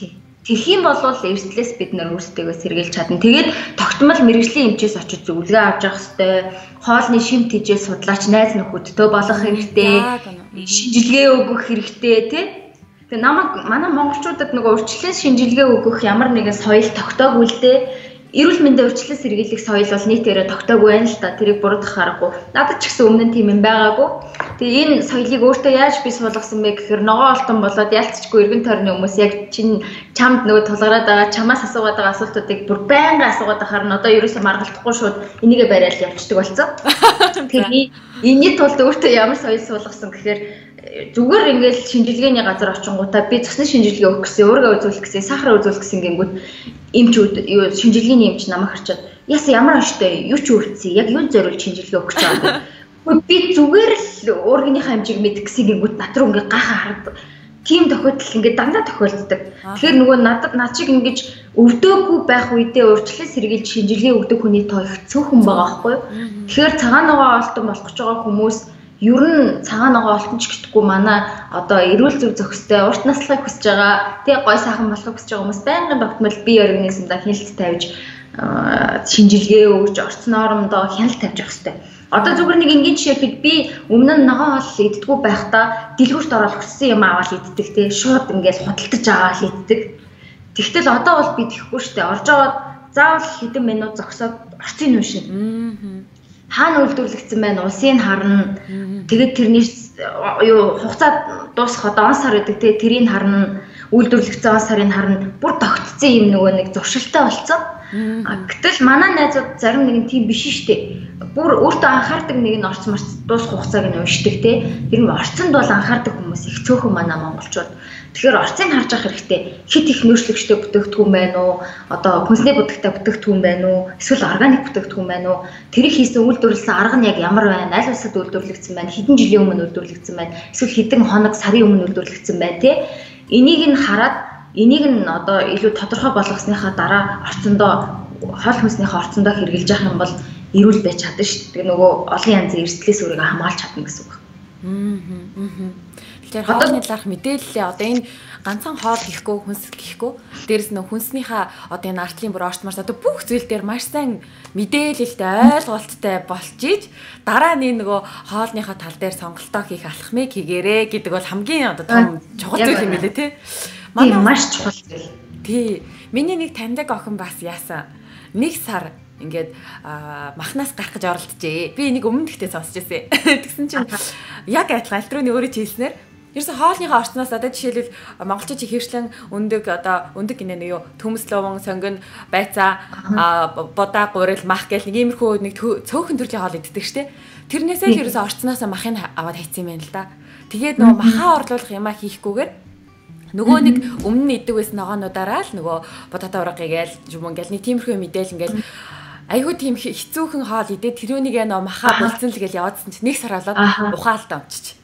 Тэгэх юм бол эрсдлээс бид нар өөрсдөө сэргийлж чадна. Тэгээд тогтмол мэрэгжлийн эмчээс очиж зөвлөгөө авч явах хэрэгтэй. Хоолны шимт хижээ судлаач найз нөхөдтэй болох хэрэгтэй. Шинжилгээ өгөх хэрэгтэй тий. Тэгээ манай монголчуудад нөгөө урьдчилан шинжилгээ өгөх ямар нэгэн соёл тогтоогүй л дээ. Эрүүл мэндийн урьдчилан сэргийлэх соёл бол нийтээрээ тогтоогүй байна л та. Тэрийг буруудах аргагүй. Надад ч гэсэн өмнө нь тийм юм байгаагүй. Тэгээ энэ соёлыг өөртөө яаж бий суулгасан бэ гэхээр ногоо олтон болоод ялцчгүй эргэн тойрны хүмүүс яг чамд нөгөө тулгараад байгаа чамаас асуугаад байгаа асуултуудыг бүр байнга асуугаад байхаар нь одоо ерөөсөө маргалдахгүй шууд энийгээ бариад явчихдаг болсон. Тэгээ энэний тулд өөртөө ямар соёл суулгасан гэхээр зүгээр ингээл шинжилгээний газар очингуудаа би цусны шинжилгээ өгөх гэсэн, уурга үзүүлэх гэсэн, сахар үзүүлэх гэсэн гингүүд эмчүүд шинжилгээний эмч намайг харчаад яасан ямар онцтой юу ч өгцөө яг юунд зориулж шинжилгээ өгөх гэж байгаа юм. Би зүгээр л уургийнхаа хэмжээг мэдэх гэсэн гингүүд над руу ингээ гахаа хараад тийм тохиолдол ингээ дандаа тохиолддог. Тэгэхээр нөгөө над шиг ингэж өвдөөгүй байх үедээ урьдчилан сэргийлж шинжилгээ өгдөг хүний тоо их цөөхөн байгаа байхгүй юу? Тэгэхээр цагаан ногоо олтон болох гэж байгаа хүмүүс ер нь цагаан ногоо олтон ч гэдэггүй манай одоо эрүүл зөв зохистой урт наслахыг хүсэж байгаа тий гой сайхан болохыг хүсэж байгаа хүмүүс байнгын тогтмол бие организмдаа хяналт тавьж шинжилгээ өгж орц норомдоо хяналт тавьж явах хэрэгтэй. Одоо зүгээр нэг энгийн жишээ би өмнө нь ногоо хоол иддэггүй байхдаа дэлгүүрт ороод хүссэн юм аваад иддэг тий шууд ингээд худалдаж аваад иддэг. Тэгтэл одоо бол би тэхгүй штэ орж аваад заавал хэдэн минут зогсоод орцын нүшин. Хаана үйлдвэрлэгдсэн байна усыг харна. Тэгээд тэрнээс хугацаа дуусах одоо он сар гэдэг те тэрийг харна. Үйлдвэрлэгдсэн он сарыг харна. Бүр тогтцсон юм нөгөө нэг зуршилтай болцсон. Гэтэл манай найзууд зарим нэг нь тийм биш штэ. Бүр өөртөө анхаардаг нэг нь орц марц дуусах хугацааг нь уншдаг те. Тэр нь орцонд бол анхаардаг хүмүүс их цөөхөн манай монголчууд. Тэгэхээр орцыг харж авах хэрэгтэй. Хит их нөөцлөгчтэй бүтээгдэхүүн байна уу? Одоо хүнсний будагтай бүтээгдэхүүн байна уу? Эсвэл органик бүтээгдэхүүн байна уу? Тэрийг хийсэн үйлдвэрлэсэн арга нь яг ямар байна? Аль улсад үйлдвэрлэгдсэн байна? Хэдэн жилийн өмнө үйлдвэрлэгдсэн байна? Эсвэл хэдэн хоног, сарын өмнө үйлдвэрлэгдсэн байна те? Энийг нь хараад энийг нь одоо илүү тодорхой болгосныхаа дараа орцондоо хоол хүнснийхээ орцондоо хэрэгжилж явах юм бол эрүүл байж чадна шүү дээ. Нөгөө олон янзын эрсдлээс өөрийгөө хамгаалж чадна гэсэн үг. Тэгэхээр хоолны талаарх мэдээлэлээ одоо энэ ганцхан хоол гэхгүй хүнс гэхгүй дээрэс нь хүнснийхээ одоо энэ артлын бүр орчмоос одоо бүх зүйл дээр маш сайн мэдээлэлтэй ойлголттой болж ийж дараа нь нөгөө хоолныхаа тал дээр сонголтоо хийх алхмыг хийгээрэй гэдэг бол хамгийн одоо том чухал зүйл юм билээ тий. Манай маш чухал зүйл. Тий. Миний нэг таньдаг охин бас яасан. Нэг сар ингээд махнаас гарах гэж оролдожээ. Би энийг өмнө ихтэй сонсч байсан. Тэгсэн чинь яг адилхан альтрууны өөрөө хийснээр ерөөсө хоолныхаа орчноос одоо жишээлбэл монголчууд хэршлэн өндөг одоо өндөг гинэ нь юу төмс ловон сонгон байцаа бодаа гурил мах гэл нэг иймэрхүү нэг цөөхөн төрлийн хоол иддэг штэ. Тэрнээсээ л ерөөсө орчноосоо махыг аваад хайцсан юм байна л да. Тэгээд нөгөө махаа орлуулах юмаа хийхгүйгээр нөгөө нэг өмнө нь иддэг байсан ногоонуудаараа л нөгөө бодата ургыг гээл юм ингээл нэг тиймэрхүү мэдээл ингээл айгүй тийм хэцүүхэн хоол идээ тэрүүнийг нөө махаа болцсон л гээл яваадсан чинь нэг сар болоод ухаалт амчиж.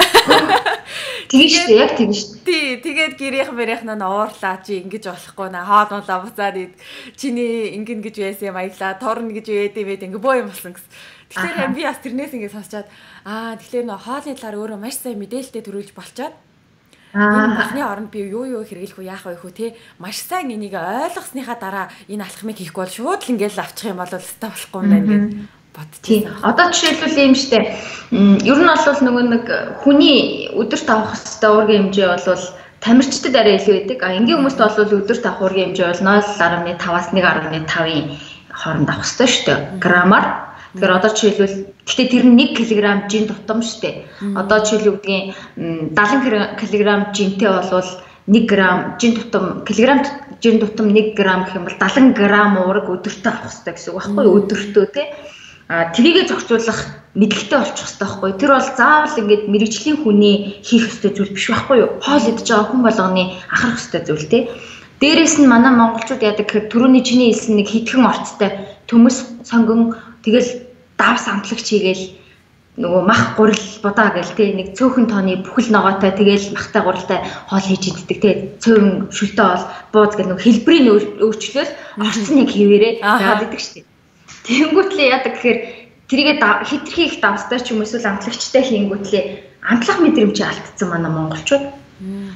Тэгэж штэ яг тэгэж штэ. Тий, тэгээд гэрийнхэн уурлаа чи ингэж болохгүй наа хоолнолоо буцаад чиний ингэн гэж байсан юм аялаа торн гэж ээдээ мэд ингэ боо юм болсон гэсэн. Тэгэхээр би бас тэрнээс ингэ сонсчаад тэгэхээр нөө хоолны талаар өөрөө маш сайн мэдээлэлтэй төрүүлж болчоод энэ махны оронд би юу хэрэглэх үү яах вэ хөө те маш сайн энийг ойлгосныхаа дараа энэ алхмыг хийхгүй бол шууд л ингээл авчих юм бол өстой болохгүй юм байна гэж бодчих. Одоо жишээлбэл юм штэ. Ер нь бол нөгөө нэг хүний өдөрт авах хэвээр уургийн хэмжээ бол тамирчдад арай илүү байдаг. Энгийн хүмүүст бол өдөрт авах уургийн хэмжээ бол 0.5-аас 1.5-ын хооронд авах хэвээр штэ. Граммаар. Тэгэхээр одоо жишээлбэл гэхдээ тэр нь 1 кг жин тутам штэ. Одоо жишээлбэл 70 кг жинтэй болвол 1 г жин тутам килограмм жин тутам 1 г гэх юм бол 70 г уураг өдөртөө авах хэрэгтэй гэсэн үг байхгүй юу? Өдөртөө тий. Тэрийгэ зохицуулах мэдлэгтэй болчих хэрэгтэй байхгүй юу? Тэр бол заавал ингээд мэрэгжлийн хүний хийх ёстой зүйл биш байхгүй юу? Хоол идэж байгаа хүн болгоны анхаарах ёстой зүйл тий. Дээрээс нь манай монголчууд яадаг гэхээр түрүүний чиний хэлсэн нэг хитгэн орцтой төмөс сонгон тэгэл давс амтлагч хийгээл нөгөө мах гурил будаа гээл те нэг цөөхөн тооны бүхэл ногоотой тэгэл махтай гурилтай хоол хийж иддэг те цөөн шүлтэй бол бууз гэл нөгөө хэлбэрийн өөрчлөл орцсон яг хэвээрээ яагаад идэг штеп. Тэнгүүтлээ яадаг гэхээр тэрийгээ хитрхи их давстай ч юм эсвэл амтлагчтай хийнгүүтлээ амтлах мэдрэмж алдсан манай монголчууд.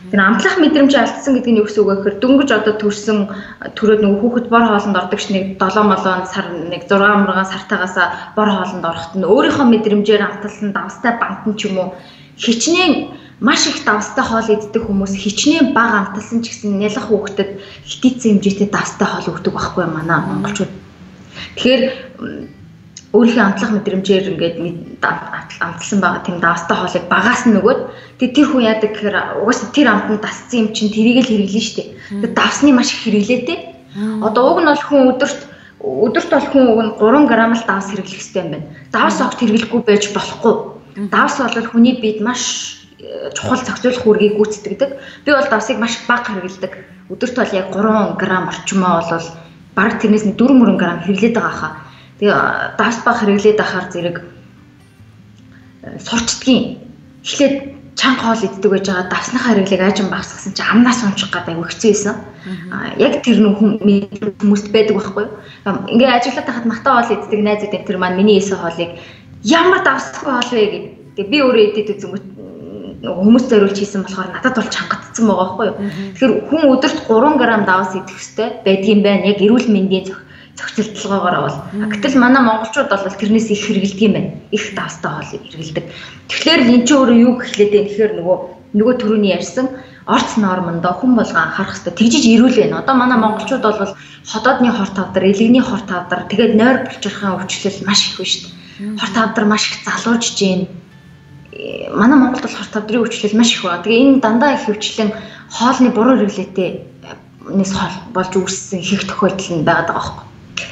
Тэр амтлах мэдрэмж алдсан гэдэг нь юу гэсэн үг вэ гэхээр дөнгөж одоо төрөөд нөгөө хүүхэд бор хоолнд ордог ш нэг 7 сар нэг 6 сартаагаас бор хоолнд ороход нь өөрийнхөө мэдрэмжээр амтлсан давстай бантан ч юм уу хичнээн маш их давстай хоол иддэг хүмүүс хичнээн бага амталсан ч гэсэн нялх хүүхдэд хитийцэн хэмжээтэй давстай хоол өгдөг байхгүй манай монголчууд. Тэгэхээр өөрийнхөө амтлах мэдрэмжээр ингээд амталсан байгаа тийм давстай хоолыг багаас нь нөгөөд тэр хүн яадаг гэхээр угаасаа тэр амтанд дассан юм чинь тэрийг л хэрэглэн штэ. Тэр давсны маш их хэрэглээтэй. Одоо уг нь бол хүн өдөрт бол хүн уг нь 3 г л давс хэрэглэх хэрэгтэй юм байна. Давс огт хэрэглэхгүй байж болохгүй. Давс бол хүний биед маш чухал зохицуулах үүргийг гүйцэтгэдэг. Би бол давсыг маш бага хэрэглэдэг. Өдөрт бол яг 3 г орчмоо бол бараг тэрнээс нь 4 г хэрэглээд байгаа хаа. Тэгээ давс бага хэрэглээд ахаар зэрэг сурчдгийн. Эхлээд чанга хоол иддэг байж байгаа давсныхаа хэрэглээг аажин багасгасан чи амнаас унчих гэдэг аяг хэцүү байсан. Яг тэр хүмүүст байдаг байхгүй юу? Ингээ ажиллаад тахад махтаа хоол иддэг найзууд энэ тэр маань миний эсэ хоолыг ямар давсгүй хоол вэ гэдэг. Тэгээ би өөрөө идэд үзэнгүүт хүмүүс зориулж хийсэн болохоор надад бол чангагдсан байгаа байхгүй юу. Тэгэхээр хүн өдөрт 3 г давс идэх хэрэгтэй байдгийн байна. Яг эрүүл мэндийн зохицолтолгоогоор бол. Гэтэл манай монголчууд бол тэрнээс их хэрэгэлдэг юм байна. Их давстай хоол хэрэгэлдэг. Тэгэхээр энэ ч өөрөө юу гэхлээд энэ тэгэхээр нөгөө төрөний ярьсан орц нормондоо хүн болгоо анхаарах хэрэгтэй. Тэгжиж ирүүл байна. Одоо манай монголчууд бол ходоодны хор тавдар, элэгний хор тавдар, тэгээд нойр булчирхайн өвчлөл маш их байна шүү дээ. Хор тавдар маш их залуужж байна. Манай Монголд бол хор тавдрын өвчлөл маш их байна. Тэгээ энэ дандаа их өвчлэн хоолны буруу хэрэглээтэй нэс хоол болж үүссэн их тохиолдол нь байгаад байгаа байхгүй.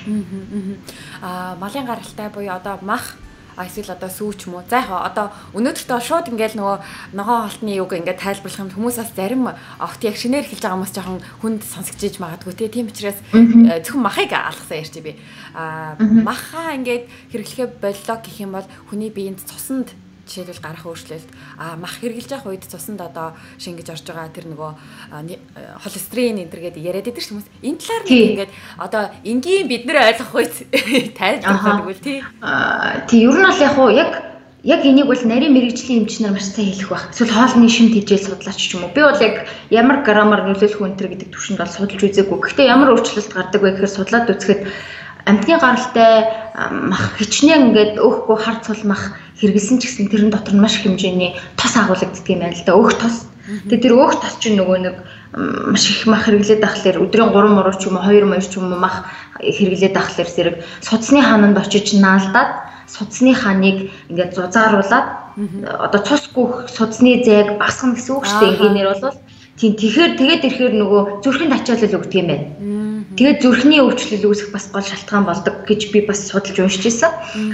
Малын гаралтай буюу одоо мах эсвэл одоо сүүч юм уу. За яг одоо өнөөдөртөө шууд ингээл нөгөө ногоон холтны юг ингээд тайлбарлах юм хүмүүс бас зарим огт яг шинээр хэлж байгаа хүмүүс жоохон хүнд сонсогдож магадгүй тийм учраас зөвхөн махыг алгасан ярьчих би. Махаа ингээд хэрэглэхээ боллоо гэх юм бол хүний биеинд цуснд жишээлбэл гарах өөрчлөлт мах хэрглэж явах үед цуснд одоо шингэж орж байгаа тэр нөгөө холестерин энэ төргээд яриад идэв хүмүүс энэ талаар нэг ингээд одоо энгийн бид нэр ойлгох үед тайлбарлах гэвэл тий ер нь бол яг энийг бол нарийн мэрэгжлийн эмчнэр маш сайн хэлэх байх. Эсвэл хоолны шимт хижээл судлаач ч юм уу. Би бол яг ямар граммаар нөлөөлөх үнтер гэдэг түвшинд бол судалж үзээгүй. Гэхдээ ямар өөрчлөлт гардаг вэ гэхээр судлаад үзэхэд амтны гаралтай мах хичнээн ингээд өөхгүй хар цул мах хэрэгэлсэн ч гэсэн тэрэн дотор нь маш их хэмжээний тос агуулгаддаг юм байна л да. Өөх тос. Тэгээ тэр өөх тос чинь нөгөө нэг маш их мах хэрэглээд ахлаар өдрийн 3 муруу ч юм уу 2 маяг ч юм уу мах хэрэглээд ахлаар зэрэг судасны хаананд очиж наалдаад судасны хааныг ингээд зузааруулад одоо цус гүөх судасны зайг басгана гэсэн үг шүү дээ. Энгийнээр бол тэгээд ирэхээр нөгөө зүрхэнд ачаалал өгдөг юм байна. Тэгээд зүрхний өвчлөл үүсэх бас гол шалтгаан болдог гэж би бас судалж уншиж ирсэн.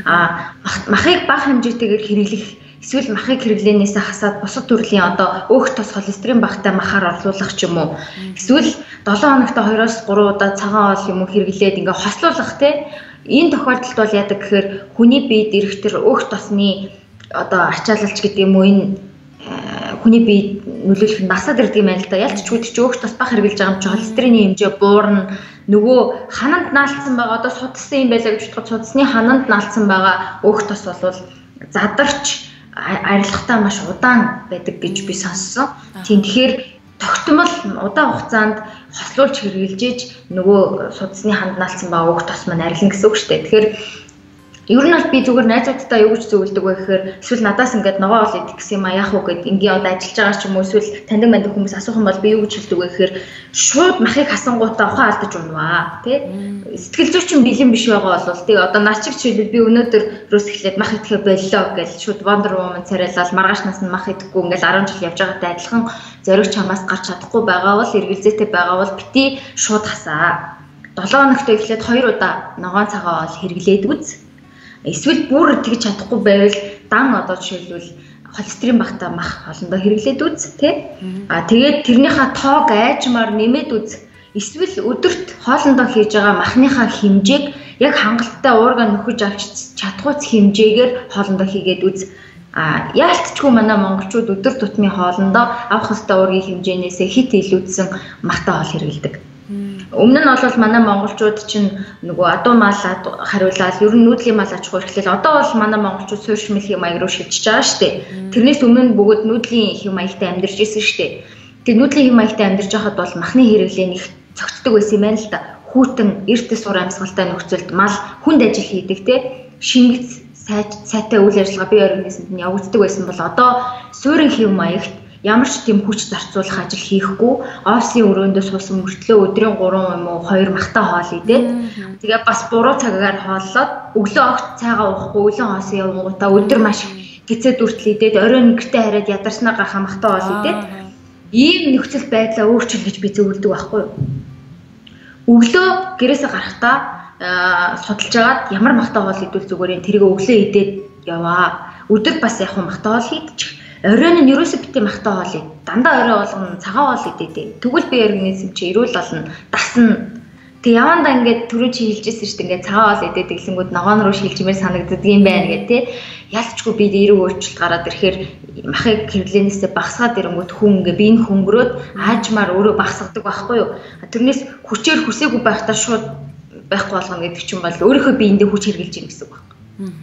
Махыг бага хэмжээтэйгээр хэрэглэх эсвэл махыг хэрэглэнээс хасаад бусад төрлийн одоо өөх тос холестерин багтай махаар орлуулах ч юм уу. Эсвэл 7 хоногт 2-3 удаа цагаан хоол юм уу хэрэглээд ингээ хослуулах те. Энэ тохиолдолд бол яадаг гэхээр хүний биед ирэх тэр өөх тосны одоо ачаалалч гэдэг юм уу энэ хүний биед нөлөөлөх насаад ирдэг юм байна л да. Ялч ч үгүй чи өөх тос бага хэрэглэж байгаа юм чи холестерины хэмжээ буурна. Нөгөө хананд наалтсан байгаа одоо судассан юм байлаа гэж бодоход судасны хананд наалтсан байгаа өөх тос бол задарч арилгахтаа маш удаан байдаг гэж би сонссон. Тийм тэгэхээр тогтмол удаан хугацаанд хослуулж хэрэгжилж нөгөө судасны ханд наалтсан байгаа өөх тос маань арилна гэсэн үг шүү дээ. Тэгэхээр ер нь бол би зүгээр найзуудтай юу гэж зөвлөдөг вэ гэхээр эсвэл надаас ингээд ногоо ол идэх гэсэн юм а яах вэ гэд ингээ одоо ажиллаж байгаа ч юм уу эсвэл таньдаг мандаг хүмүүс асуух юм бол би юу гэж хэлдэг вэ гэхээр шууд махыг хасангуудаа ухаан алдаж унваа тий сэтгэл зүйчин бэлэн биш байгаа бол тий одоо нарчиг чиглэл би өнөөдөрөөс эхлээд мах идэхэ боллоо гэж шууд Wonder Woman царайлал маргаашнаас нь мах идэхгүй ингээл 10 жил явж байгаатай адилхан зориг чамаас гарч чадахгүй байгаа бол эргэлзээтэй байгаа бол бити шууд хасаа 7 хоногт эхлээд 2 удаа ногоон цагаан ол хэрэглээд үз. Эсвэл бүр тэгж чадахгүй байвал дан одоо жишээлбэл холестерин багтаа мах хоолндоо хэрэглээд үз тий. Тэгээд тэрнийхээ тоог айжмаар нэмээд үз. Эсвэл өдөрт хоолндоо хийж байгаа махныхаа хэмжээг яг хангалттай уурга нөхөж авч чадхуйц хэмжээгээр хоолндоо хийгээд үз. Яалтчгүй манай монголчууд өдөр тутмын хоолндоо авах ёстой уургийн хэмжээнээс хит илүүдсэн махтай хоол хэрэглэдэг. Өмнө нь бол манай монголчууд чинь нөгөө адуу мал хариулаад ер нь нүүдлийн мал аж ахуй эрхлэл одоо бол манай монголчууд суурьшмал хэм маяг руу шилжиж байгаа шүү дээ. Тэрнээс өмнө нь бүгд нүүдлийн хэм маягтай амьдарч ирсэн шүү дээ. тэг нүүдлийн хэм маягтай амьдарч байхад бол махны хэрэглээ нэг цогцдог байсан юм байна л да. Хүүтэн эртэ сур амьсгалтай нөхцөлд мал хүнд ажил хийдэг те шингэц сайтай үйл ажиллагаа бие организмд нь явагддаг байсан бол одоо суурин хэм маягт ямар ч тийм хүч зарцуулах ажил хийхгүй офисын өрөөндөө суусан мөртлөө өдрийн 3 юм уу 2 махтай хоол идээд тэгээ бас буруу цагаар хооллоод өглөө огт цайгаа уухгүй өглөө хоос явангуудаа өдөр маш гизээ дүртэл идээд оройн гэртээ хараад ядарснаа гарахаа махтай хоол идээд ийм нөхцөл байдлаа өөрчил гэж би зөвлөдөг байхгүй юу. Өглөө гэрээсээ гарахдаа судалж агаад ямар махтай хоол идвэл зүгээр юм тэрийг өглөө идээд яваа. Өдөр бас яг махтай хоол хийчих. Оройн нь ерөөсөө битээ махтай хоол ид. Дандаа орой болгоно цагаан хоол идээд. Тэгвэл бие организм чи эрүүл болно, дасна. Тэг явандаа ингээд түрүү чи хэлжсэн шүү дээ ингээд цагаан хоол идээд гэлэнгүүд ногоон руу шилжмээр санагддаг юм байна гэх тээ. Ялцчгүй би эерэг өөрчлөлт гараад ирэхээр махыг хэрэглэнээсээ багсгаад ирэнгүүт хүн ингээ биеийн хөнгөрөөд аажмаар өөрөө багсгадаг байхгүй юу. Тэрнээс хүчээр хүсээгүй байхдаа шууд байхгүй болгоно гэдэг чинь бол өөрийнхөө биеиндээ хүч хэрглэж ийн гэсэн үг байна.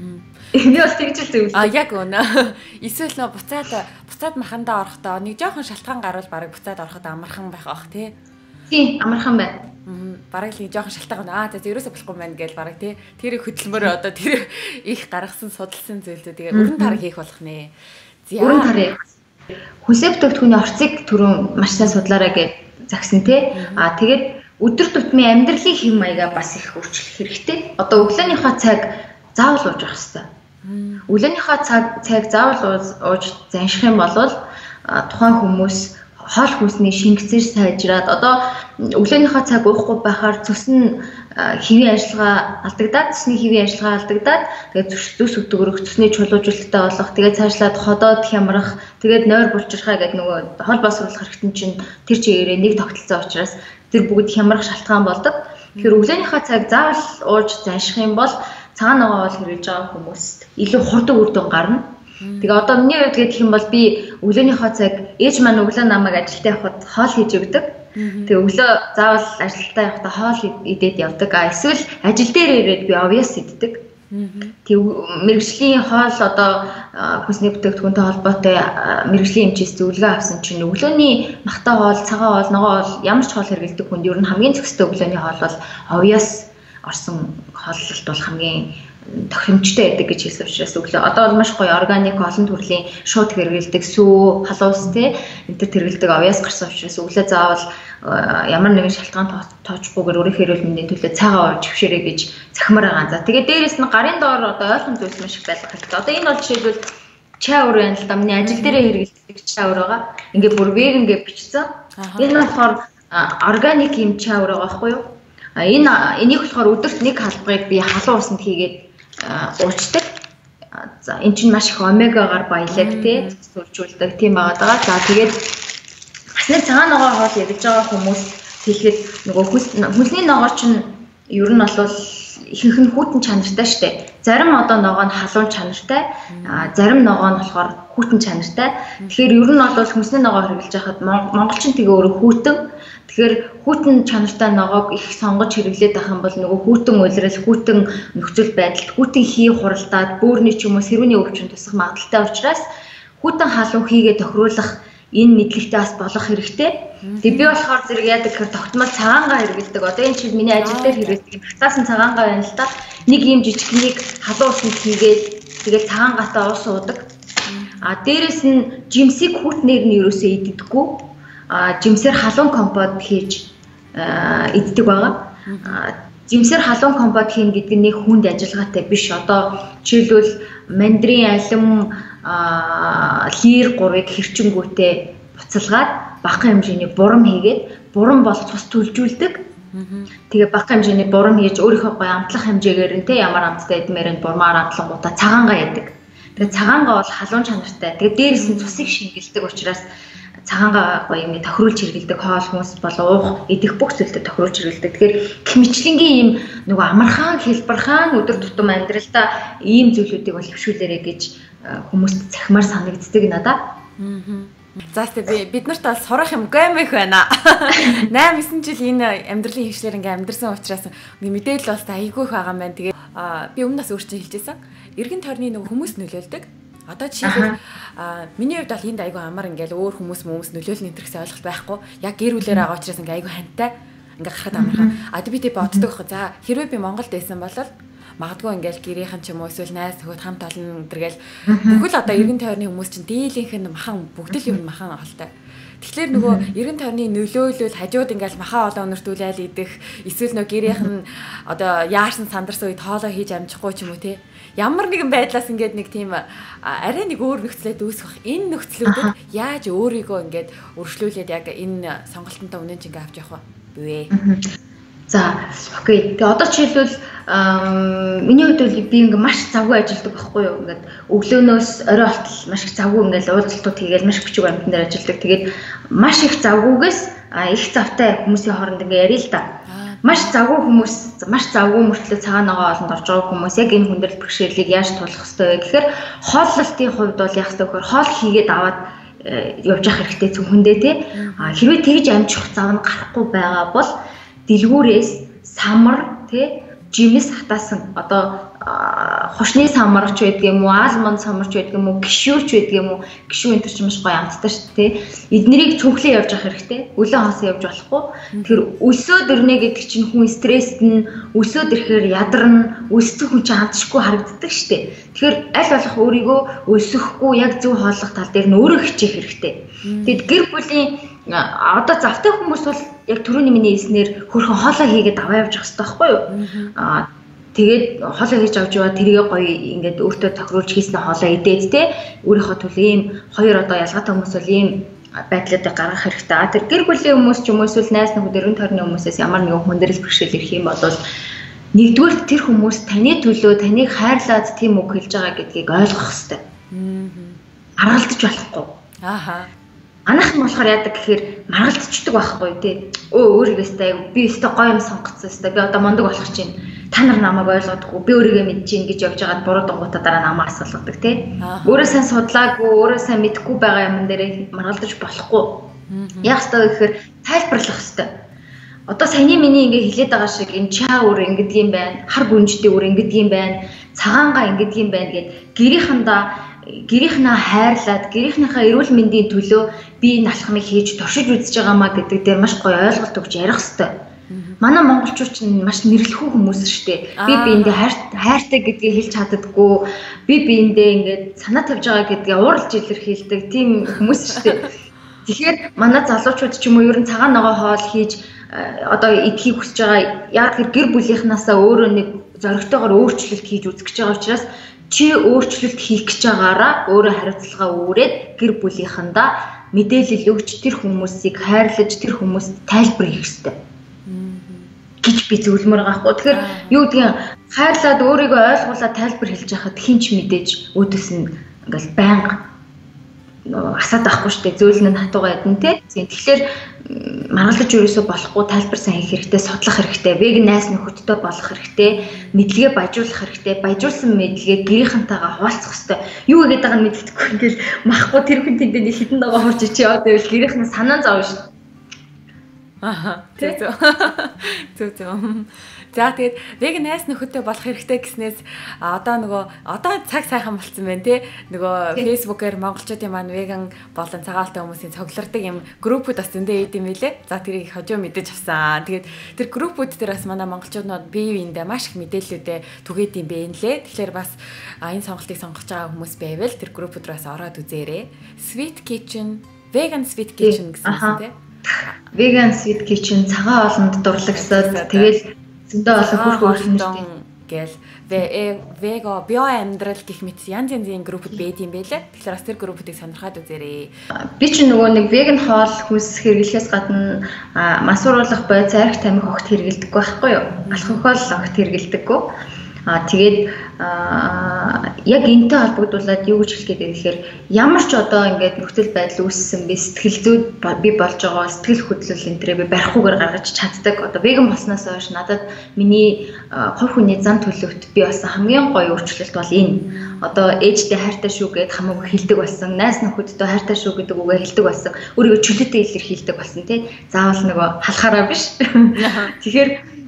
Энэ бас тэгж л зөвлөсөн. Яг үнэ. Эсвэл нөө буцаад махандаа орохдоо нэг жоохон шалтгаан гарвал барыг буцаад ороход амархан байх ах тий. Тийм амархан байна. Бараг л жоохон шалтгаан за ерөөсөө болохгүй юм байна гэж бараг тий. Тэрийг хөдөлмөр одоо тэр их гаргасан судалсан зүйлүүд тэгээ өрн тар хийх болох нэ. Өрн тар хийх. Хүнсээ бүтээгдэхүүний орцыг түрүүн маш сайн судлаарай гэж загсан тий. Тэгээд өдөр тутмын амьдралын хэм маягаа бас их өөрчлөх хэрэгтэй. Одоо өглөөнийхөө цаг заавал ууж явах хэрэгтэй. Өглөөнийхөө цаг заавал ууж занших юм бол тухайн хүмүүс хоол хүнсний шингэцээр сайжраад одоо өглөөнийхөө цаг уухгүй байхаар цөсн хэвийн ажиллагаа алдагдаад цөсний хэвийн ажиллагаа алдагдаад тэгээд зүс өтгөрөх цөсний чулуужуулалттай болох тэгээд цаашлаад ходоод хямрах тэгээд нойр булчирхаа гэдэг нөгөө хоол боловсруулах хэрэгтэн чинь тэр чигээрээ нэг тогтолцоо учраас тэр бүгд хямрах шалтгаан болдог. Тэгэхээр өглөөнийхөө цаг заавал ууж занших юм бол цагаан ногоо хоол хэрэглэж байгаа хүмүүст илүү хурдан үр дүн гарна. Тэгээ одоо миний хувьд гэх юм бол би өглөөнийхөө цаг ээж маань өглөө намайг ажилдаа явахад хоол хийж өгдөг. Тэгээ өглөө заавал ажилдаа явахдаа хоол идээд явдаг. Эсвэл ажил дээр ирээд би овёс иддэг. Тэгээ мэрэгжлийн хоол одоо хүнсний бүтээгдэхүүнтэй холбоотой мэрэгжлийн эмчээс зөвлөгөө авсан чинь өглөөний махтай хоол, цагаан хоол, ногоо хоол ямар ч хоол хэрэглэдэг хүнд ер нь хамгийн зөвхөстэй өглөөний хоол бол овёс орсон хооллолт бол хамгийн тохиромжтой байдаг гэж хэлсэн учраас өглөө одоо бол маш гоё органик олон төрлийн шууд хэрэглэдэг сүү, халуус те энэ төр хэрэглэдэг овёс гарсан учраас өглөө заавал ямар нэгэн шалтгаан тоочгүйгээр өөрийнхөө эрүүл мэндийн төлөө цагаан ууж хөвшөрэй гэж захимаар байгаа. За тэгээд дээрэс нь гарын доор одоо ойлгон зүйлс маш их байлгах хэрэгтэй. Одоо энэ бол жишээлбэл чай уур байна л да. Миний ажил дээрээ хэрэглэдэг чай уур байгаа. Ингээ бүр веган гэж бичсэн. Энэ болохоор органик юм чай уур байгаа байхгүй юу? Энийг болохоор өдөрт нэг халбагыг би халуун усанд хийгээд уучдаг. За эн чинь маш их омегагаар баялаг тий зөвжүүлдэг тийм байгаа. За тэгээд асны цагаан ногоо хоол ярьж байгаа хүмүүс хэлэхэд нөгөө хүнсний ногоо чинь ер нь бол ихэнх нь хүйтэн чанартай штэ. Зарим одоо ногоо нь халуун чанартай, зарим ногоо нь болохоор хүйтэн чанартай. Тэгэхээр ер нь бол хүнсний ногоо хэрэглэж байхад монголчин тэгээ өөрөө хүйтэн. Тэгэхээр хүйтэн чанартай ногоог их сонгож хэрэглээд байх юм бол нөгөө хүйтэн уйлрал, хүйтэн нөхцөл байдалд, хүйтэн хий хуралдаад, бөөрийн ч юм уу сэрүүний өвчин тусах магадaltaй учраас хүйтэн халуун хийгээ тохируулах энэ мэдлэгтэй бас болох хэрэгтэй. Тэгээ би болохоор зэрэг яадаг гэхээр тогтмол цагаангаа хэрэглэдэг. Одоо энэ чинь миний ажил дээр хэрэглэдэг батаасан цагаангаа байна л да. Нэг юм жижигнийг халуун усанд хийгээд тэгээд цагаангаатай уус уудаг. Дээрэс нь жимсийг хүйтнээр нь ерөөсөө иддэггүй. Жимсээр халуун компот хийж иддэг байгаа. Жимсээр халуун компот хийн гэдэг нь нэг хүнд ажиллагаатай биш. Одоо жишээлбэл мандрин, алим, лир 3-ыг хэрчингүүтээ буцалгаад багахан хэмжээний бурам хийгээд бурам бол цус түлжүүлдэг. Тэгээ багахан хэмжээний бурам хийж өөрийнхөө гоё амтлах хэмжээгээр нь те ямар амттай идмээр нь бурмаар амтлангуудаа цагаангаа яадаг. Тэгээ цагаангаа бол халуун чанартай. Тэгээ дээрээс нь цусыг шингэлдэг учраас цагаангаа гоё юм тохируулж хэрэглэдэг хоол хүнс бол уух идэх бүх зүйлтэй тохируулж хэрэглэдэг. Тэгэхээр хэмжлэнгийн ийм нөгөө амархан хэлбархан өдөр тутам амьдралдаа ийм зүйлүүдийг бол хөвшүүлээрэй гэж хүмүүст захимаар санагддаг надад. За тэгээ бид нарт бол сурах юм гэмэх байна. 8-9 жил энэ амьдралын хөвшлэр ингээм амьдэрсэн учраас мэдээлэл бас айгүй их байгаа юм байна. Тэгээ би өмнөөс өөрчн хэлжсэн. Эргэн тойрны нөгөө хүмүүс нөлөөлдөг. Одоо жишээлбэл миний хувьд бол энд айгүй амар ингээл өөр хүмүүс нөлөөлнө энэ гэсэн ойлголт байхгүй. Яг гэр бүлээр байгаа учраас ингээ айгүй хантай ингээ гарахад амархан. Би тэг боддог байхгүй. За хэрвээ би Монголд байсан бол магадгүй ингээл гэрийнхэн ч юм уу эсвэл найз нөхөд хамт олон өдргээл бүхэл одоо эргэн тойрны хүмүүс чинь дийлийнх нь махан бүгд л юм махан олтой. Тэгэхээр нөгөө эргэн тойрны нөлөөлөл хажууд ингээл махан олон өнөртүүлэл идэх эсвэл нөгөө гэрийнх нь одоо яарсан сандарсан үед хоолоо хийж амжихгүй ч юм уу те. Ямар нэгэн байдлаас ингээд нэг тийм арай нэг өөр нөхцөлөд үүсэх. Энэ нөхцлүүдэд яаж өөрийгөө ингээд өршлүүлээд яг энэ сонголтонтой үнэн чинь авч явах вэ? За окей. Тэгээ одоо жишээлбэл миний хувьд би ингээ маш завгүй ажилладаг байхгүй юу? Ингээд өглөөнөөс орой болтол маш их завгүй ингээл уулзалтууд хийгээл маш хүчиг амьтан дээр ажилладаг. Тэгээд маш их завгүйгээс их завтай хүмүүсийн хооронд ингээ ярил л да. Маш завгүй хүмүүс, маш завгүй мөртлөө цагаан ногоо олонд орж байгаа хүмүүс яг энэ хүндрэл бэрхшээлийг яаж тулах ёстой вэ гэхээр хооллолтын хувьд бол яах ёстой вэ? Хоол хийгээд аваад явж явах хэрэгтэй зөвхөндөө тий. Хэрвээ тэгж амжих зав нь гарахгүй байгаа бол дэлгүүрээс самар тий жимс хатаасан одоо хошны самарч байдаг юм уу, алмонд самарч байдаг юм уу, гişүүч байдаг юм уу? Гişүү энэ төр ч маш гоё амттай шүү дээ. Эднэрийг цүнхлээ явж явах хэрэгтэй. Өлөө хоосоо явж болохгүй. Тэгэхээр өсөөд ирнэ гэдэг чинь хүн стресст нь өсөөд ирэхээр ядарна, өссөн хүн чинь хандшгүй харагддаг шүү дээ. Тэгэхээр аль болох өөрийгөө өсөхгүй яг зөв хооллох тал дээр нь өөрөө хичээх хэрэгтэй. Тэгэд гэр бүлийн одоо завтай хүмүүс бол яг түрүүний миний хэлснээр хөрхөн хоолоо хийгээд аваа явж явах хэрэгтэй байхгүй юу? Тэгээд хоолоо хийж авч яваа тэргээ гоё ингээд өөртөө тохируулж хийснэ хоолоо идээд те өөрийнхөө төлөө ийм хоёр одоо ялгаатай хүмүүс бол ийм байдлуудыг гаргах хэрэгтэй. Тэр гэр бүлийн хүмүүс ч юм уу эсвэл найз нөхөд өргөн тойрны хүмүүсээс ямар нэгэн хүндрэл бэрхшээл ирэх юм бол нэгдүгээр тэр хүмүүс таны төлөө таныг хайрлаад тийм үг хэлж байгаа гэдгийг ойлгох хэрэгтэй. Аргалдаж болохгүй. Анах нь болохоор яадаг гэхээр маргалдчихдаг байхгүй тий. Өөрийгөөстэй би өстой гоё юм сонгоцсон өстой. Би одоо мондөг болох чинь та нар намайг ойлгодоггүй. Би өөрийгөө мэдэж ин гэж явж байгаад буруу дунгуудаа дараа намайг асуулгадаг тий. Өөрөө сайн судлаагүй, өөрөө сайн мэдэхгүй байгаа юм дээр маргалдаж болохгүй. Яг өстой гэхээр тайлбарлах хэрэгтэй. Одоо саяны миний ингээ хэлээд байгаа шиг энэ чаа өөр ингэдэг юм байна. Хар гүнжтэй өөр ингэдэг юм байна. Цагаангаа ингэдэг юм байна гэд гэрийнхнээ хайрлаад гэрийнхнийхээ эрүүл мэндийн төлөө би налхмыг хийж туршиж үзэж байгаамаа гэдэг дээр маш гоё ойлголт өгч ярих хэрэгтэй. Манай монголчууд ч маш нэрлэхүү хүмүүс шүү дээ. Би биэндээ хайртай гэдгийг хэлж чаддаггүй. Би биэндээ ингээд санаа тавьж байгаа гэдгээ ууралж илэрхийлдэг тийм хүмүүс шүү дээ. Тэгэхээр манай залуучууд ч юм уу ер нь цагаан ногоо хоол хийж одоо эдхийг хүсэж байгаа. Яг тэр гэр бүлийнхнаасаа өөрөө нэг зоригтойгоор өөрчлөлт хийж үзэж байгаа учраас чи өөрчлөлт хийх гэж байгаараа өөрөө хариуцлага өгөөд гэр бүлийнхэндээ мэдээлэл өгч тэр хүмүүсийг хайрлаж тэр хүмүүст тайлбар хийх хэрэгтэй. Гэж би зөвлөмөр байгаа хгүй. Тэгэхээр юу гэдгийг хайрлаад өөрийгөө ойлгуулаад тайлбар хэлж яхад хинч мэдээж өөдөөс нь ингээл байнга асаад байхгүй шүү дээ. Зөөлн нь хатуугаа ядна те. Тэгэхээр маргалдаж өрөөсөө болохгүй тайлбар сайн хийх хэрэгтэй, судлах хэрэгтэй, веган найз нөхөдтэй болох хэрэгтэй, мэдлэгээ баяжуулах хэрэгтэй, баяжуулсан мэдлэгээ гэрийнхэнтэйгээ хуваалцах хэрэгтэй. Юу гэдэг байгааг нь мэддэхгүй ингээл махгүй тэр хүн тэндээ нэг хитэн байгаа хурж чи яваад байвал гэрийнхэн санаа зовно шүү дээ. Зөв. За тэгээд веган найз нөхөдтэй болох хэрэгтэй гэснээс одоо цаг сайхан болцсон байна тий. Нөгөө фэйсбүүкээр монголчуудын маань веган болон цагаалтай хүмүүсийн цоглордог юм группүүд бас зөндөө идэм билээ. За тэрийг хожоо мэдэж авсан. Тэгээд тэр группүүд дээр бас манай монголчууднууд бие биендээ маш их мэдээллүүдээ түгээд юм бэ нэлээ. Тэгэхээр бас энэ сонголтыг сонгож байгаа хүмүүс байвал тэр группүүд рүү бас ороод үзээрэй. Sweet Kitchen, Vegan Sweet Kitchen гэсэн тий. Vegan Sweet Kitchen цагаан олонд дурлагсаад тэгэл зөндөө олон хөрх өөрчлөлттэй гээл вего био амьдрал гэх мэт янз янзын группуд байд юм байлаа. Тэгэхээр бас тэр группуудыг сонирхоод үзээрэй. Би ч нөгөө нэг веган хоол хүнс хэрэглэхээс гадна масууруулах бой зарих тамхи огт хэрэглэдэггүй байхгүй юу? Алкогол огт хэрэглэдэггүй. Тэгээд яг энэтэй холбогдуулаад юу гэж хэлэх гээд тэгэхээр ямар ч одоо ингээд нөхцөл байдал үүссэн би сэтгэл зүйд би болж байгаа сэтгэл хөдлөл энэ төрөө би барихгүйгээр гаргаж чаддаг. Одоо веган болсноос хойш надад миний хувь хүний зан төлөвт би болсон хамгийн гоё өөрчлөлт бол энэ. Одоо ээжтэй хайртай шүү гэд хамаагүй хэлдэг болсон. Найз нөхөдтэй хайртай шүү гэдэг үгээ хэлдэг болсон. Өөрийгөө чөлөөтэй илэрхийлдэг болсон тий. Заавал нөгөө халахаараа биш. Тэгэхээр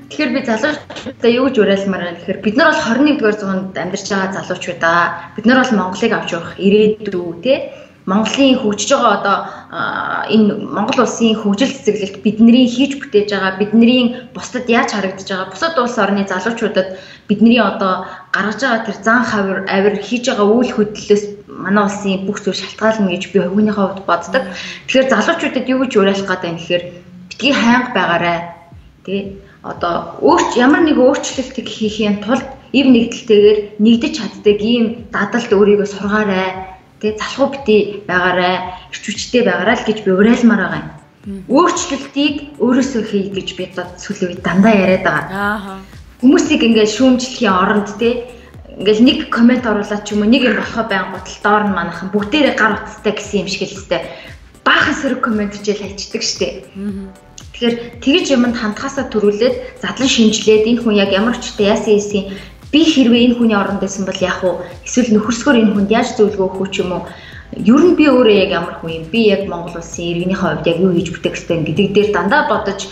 Тэгэхээр би залуучуудаа юу гэж уриалмаар байна гэхээр бид нар бол 21-р зуунд амьдарч байгаа залуучуудаа. Бид нар бол Монголыг авч явах ирээдүй тий. Монголын хөгжиж байгаа одоо энэ Монгол улсын хөгжил цэцэглэлт бидний хийж бүтээж байгаа, бидний бусдад яаж харагдаж байгаа, бусад улс орны залуучуудад бидний одоо гаргаж байгаа тэр зан авир хийж байгаа үйл хөдлөлөөс манай улсын бүх зүйл шалтгаална гэж би хувийнхээ хувьд боддог. Тэгэхээр залуучуудад юу гэж уриалах гэдэг юм гэхээр битгий хайнга байгаарай. Тэ одоо ямар нэг өөрчлөлтийг хийхийн тулд ив нэгдэлтэйгээр нэгдэж чаддаг ийм дадалд өөрийгөө сургаарай. Тэ залхуу бити байгаарай, эрч хүчтэй байгаарай л гэж би уриалмаар байгаа юм. Өөрчлөлтийг өөрөөсөө хий гэж би сүүлийн үед дандаа яриад байгаа. Хүмүүсийг ингээд шүүмжлэхийн оронд тэ ингээл нэг коммент оруулаад ч юм уу нэг юм болохоо байнгут л доор нь манайхан бүгдээрээ гар утастай гэсэн юм шиг л хэвээр баахан сөрөг коммент хичээл хайчдаг штеп. Тэгэхээр тэгж юмд хандхаасаа төрүүлээд задлан шинжилээд энэ хүн яг ямар ч үстэй яасан би хэрвээ энэ хүний оронд байсан бол яах вэ? Эсвэл нөхөрсгөр энэ хүнд яаж зөвлөгөө өгөх ч юм уу? Ер нь би өөрөө яг ямар хүн юм? Би яг Монгол улсын иргэний хувьд яг юу хийж бүтээх ёстой гэдэг дээр дандаа бодож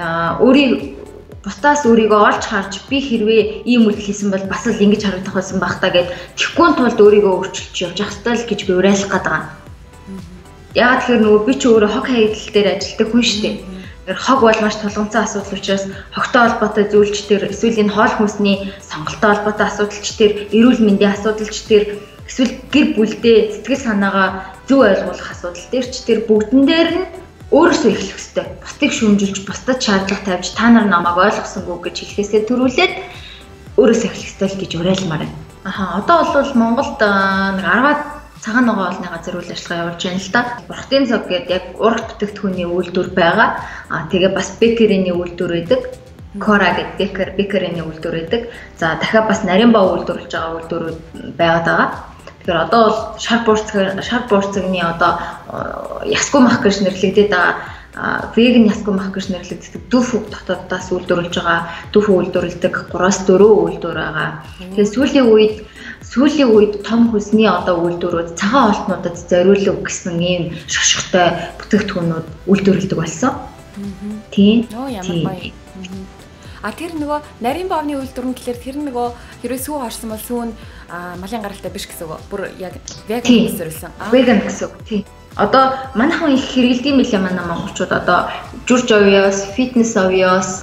бусдаас өөрийгөө олж харж би хэрвээ ийм үйлдэл хийсэн бол бас л ингэж харагдах байсан байх та гэд тэгхгүй тулд өөрийгөө өөрчилж явж явах ёстой л гэж би уриалах гэдэг юм. Яагаад тэгэхээр нөгөө би ч өөрөө хог хаягдал дээр ажилладаг хүн шүү дээ. Хог бол маш тулгымцсан асуудал учраас хогтой холбоотой зүйлч төр эсвэл энэ хоол хүнсний сонголттой холбоотой асуудалч төр эрүүл мэндийн асуудалч төр эсвэл гэр бүлдээ сэтгэл санаагаа зөв ойлгуулах асуудал төр ч төр бүгдэн дээр нь өөрөөсөө эхлэх ёстой. Бусдыг шүүмжилж, бусдад шаардлага тавьж та нар намайг ойлгосонгүй гэж хэлэхээсээ төрүүлээд өөрөөсөө эхлэх ёстой л гэж уриалмаар байна. Одоо бол Монголд нэг 10-аад цагаан ногоо олны газар үйл ажиллагаа явуулж байна л да. Урхтын цог гэдэг яг урагт бүтээгдэхүүний үйлдвэр байгаа. Тэгээ бас бекерийн үйлдвэр байдаг. Кора гэдэг бекерийн үйлдвэр байдаг. За дахиад бас нарийн боо үйлдвэрлэж байгаа үйлдвэрүүд байгаад байгаа. Тэгэхээр одоо бол шар буурцагны одоо ясгүй мах гэж нэрлэгдээд байгаа. Веган ясгүй мах гэж нэрлэгддэг дүф дотооддоос үйлдвэрлэж байгаа. Дүф үйлдвэрлэдэг 3-4 үйлдвэр байгаа. Тэгээ сүүлийн үед том хүнсний одоо үйлдвэрүүд цагаан олтнуудад зориулсан гэсэн ийм шошготой бүтээгдэхүүнүүд үйлдвэрлэдэг болсон. Тийм. Ямар гоё. Тэр нөгөө нарийн боовны үйлдвэр нь гэхэлэр тэр нөгөө хэрвээ сүү харсан бол сүү нь малын гаралтай биш гэсэн үг. Бүр яг веган гэсэн. Веган гэсэн үг. Тийм. Одоо манайхан их хэрэгэлдэм билээ манай монголчууд одоо жүрж овёос, фитнес овёос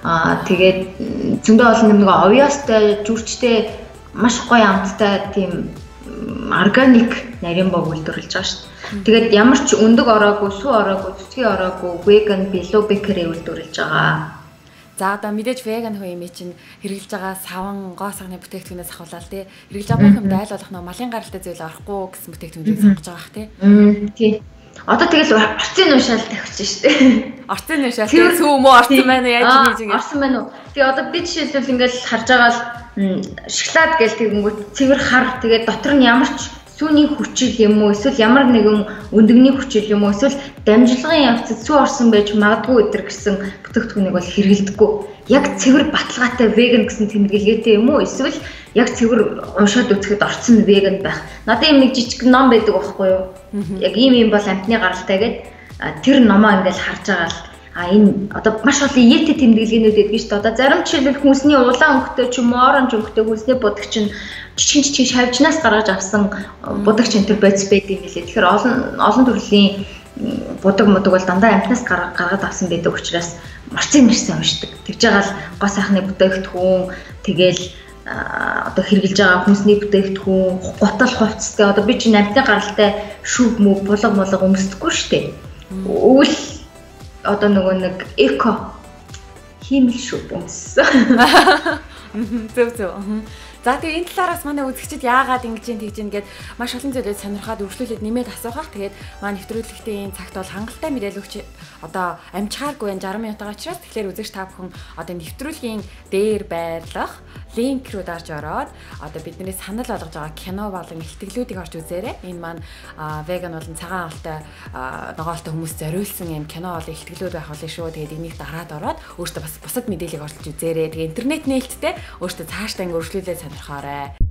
тэгээд зөндөө олон нөгөө овёостой, жүрчтэй маш гоё амттай тийм органик нарийн боо үйлдвэрлэж байгаа шүү дээ. Тэгээд ямар ч өндөг ороогүй, сүү ороогүй, цэцгийн ороогүй веган било бекери үйлдвэрлэж байгаа. За одоо мэдээж веган хүн юм чинь хэрэглэж байгаа саван, гоо сагны бүтээгдэхүүнээс ахуулаад тий хэрэглэж байгаа бүх юмд айл болох нөө малын гаралтай зүйл орохгүй гэсэн бүтээгдэхүүнийг сонгож байгаа бах тий. Тий. Одоо тэгэл орцын уушаал тавьчих шүү дээ. Орцын уушаал сүү мө орцсон байна уу яаж хийж ингэ. Орсон байна уу. Тэгээ одоо би жишээлбэл ингээл харж байгаа л шоколад гээл тэгэнгүүт цэвэр хар тэгээд дотор нь ямар ч сүүний хүчил юм уу эсвэл ямар нэгэн өндөгний хүчил юм уу эсвэл дамжлагын явцад сүү орсон байж магадгүй өдр гэсэн бүтээгдэхүүнийг бол хэрэглэдэггүй. Яг цэвэр баталгаатай веган гэсэн тэмдэглэгээтэй юм уу эсвэл яг цэвэр уншаад үзэхэд орцсон веган байх. Надад юм нэг жижиг ном байдаг байхгүй юу? Яг ийм бол амтны гаралтай гэдэг тэр номоо ингээл харж байгаа л энэ одоо маш олон ийтэй тэмдэглэгээнүүд байдаг шүү дээ. Одоо зарим жишээлбэл хүнсний улаан өнгөтэй ч юм уу оранж өнгөтэй хүнсний будагч нь жижиг шавжнаас гаргаж авсан будагч энэ төр бодис байдаг юм билээ. Тэгэхээр олон төрлийн будаг бол дандаа амтнаас гаргаад авсан байдаг учраас марцын мэрсэн уншдаг. Тэгж байгаа л гоо сайхны бүтээгдэхүүн тэгэл одоо хэрэгжилж байгаа хүнсний бүтээгдэхүүн гутал хувцастай одоо би чинь амтны гаралтай шүүг мөг булга өмсдөггүй шүү дээ. Өвөл одоо нөгөө нэг эко хиймэл шүүг өмссөн. Зөв. За тэгээ энэ талаараас манай үзэгчид яагаад ингэж тэгж ингээд маш олон зүйлээ сонирхоод өргөжлүүлээд нэмээд асуухах. Тэгээд манай нэвтрүүлэгтийн цагт бол хангалттай мэдээлэл өгч одоо амжихааргүй 60 минутаа учраас тэгэхээр үзэгч та бүхэн одоо нэвтрүүлгийн дээр байрлах линк руу дарж ороод одоо бидний санал болгож байгаа кино болон ихтгэлүүдийг орж үзээрэй. Энэ маань веган болон цагаан алтай ногоолтой хүмүүс зориулсан юм кино болон ихтгэлүүд байх болно шүү. Тэгээд энийг дараад ороод өөртөө бас бусад мэдээллийг олж үзээрэй. Тэгээд интернет нээлттэй өөртөө цаашдаа ингэ өргөжлүүлээд сонирхоорой.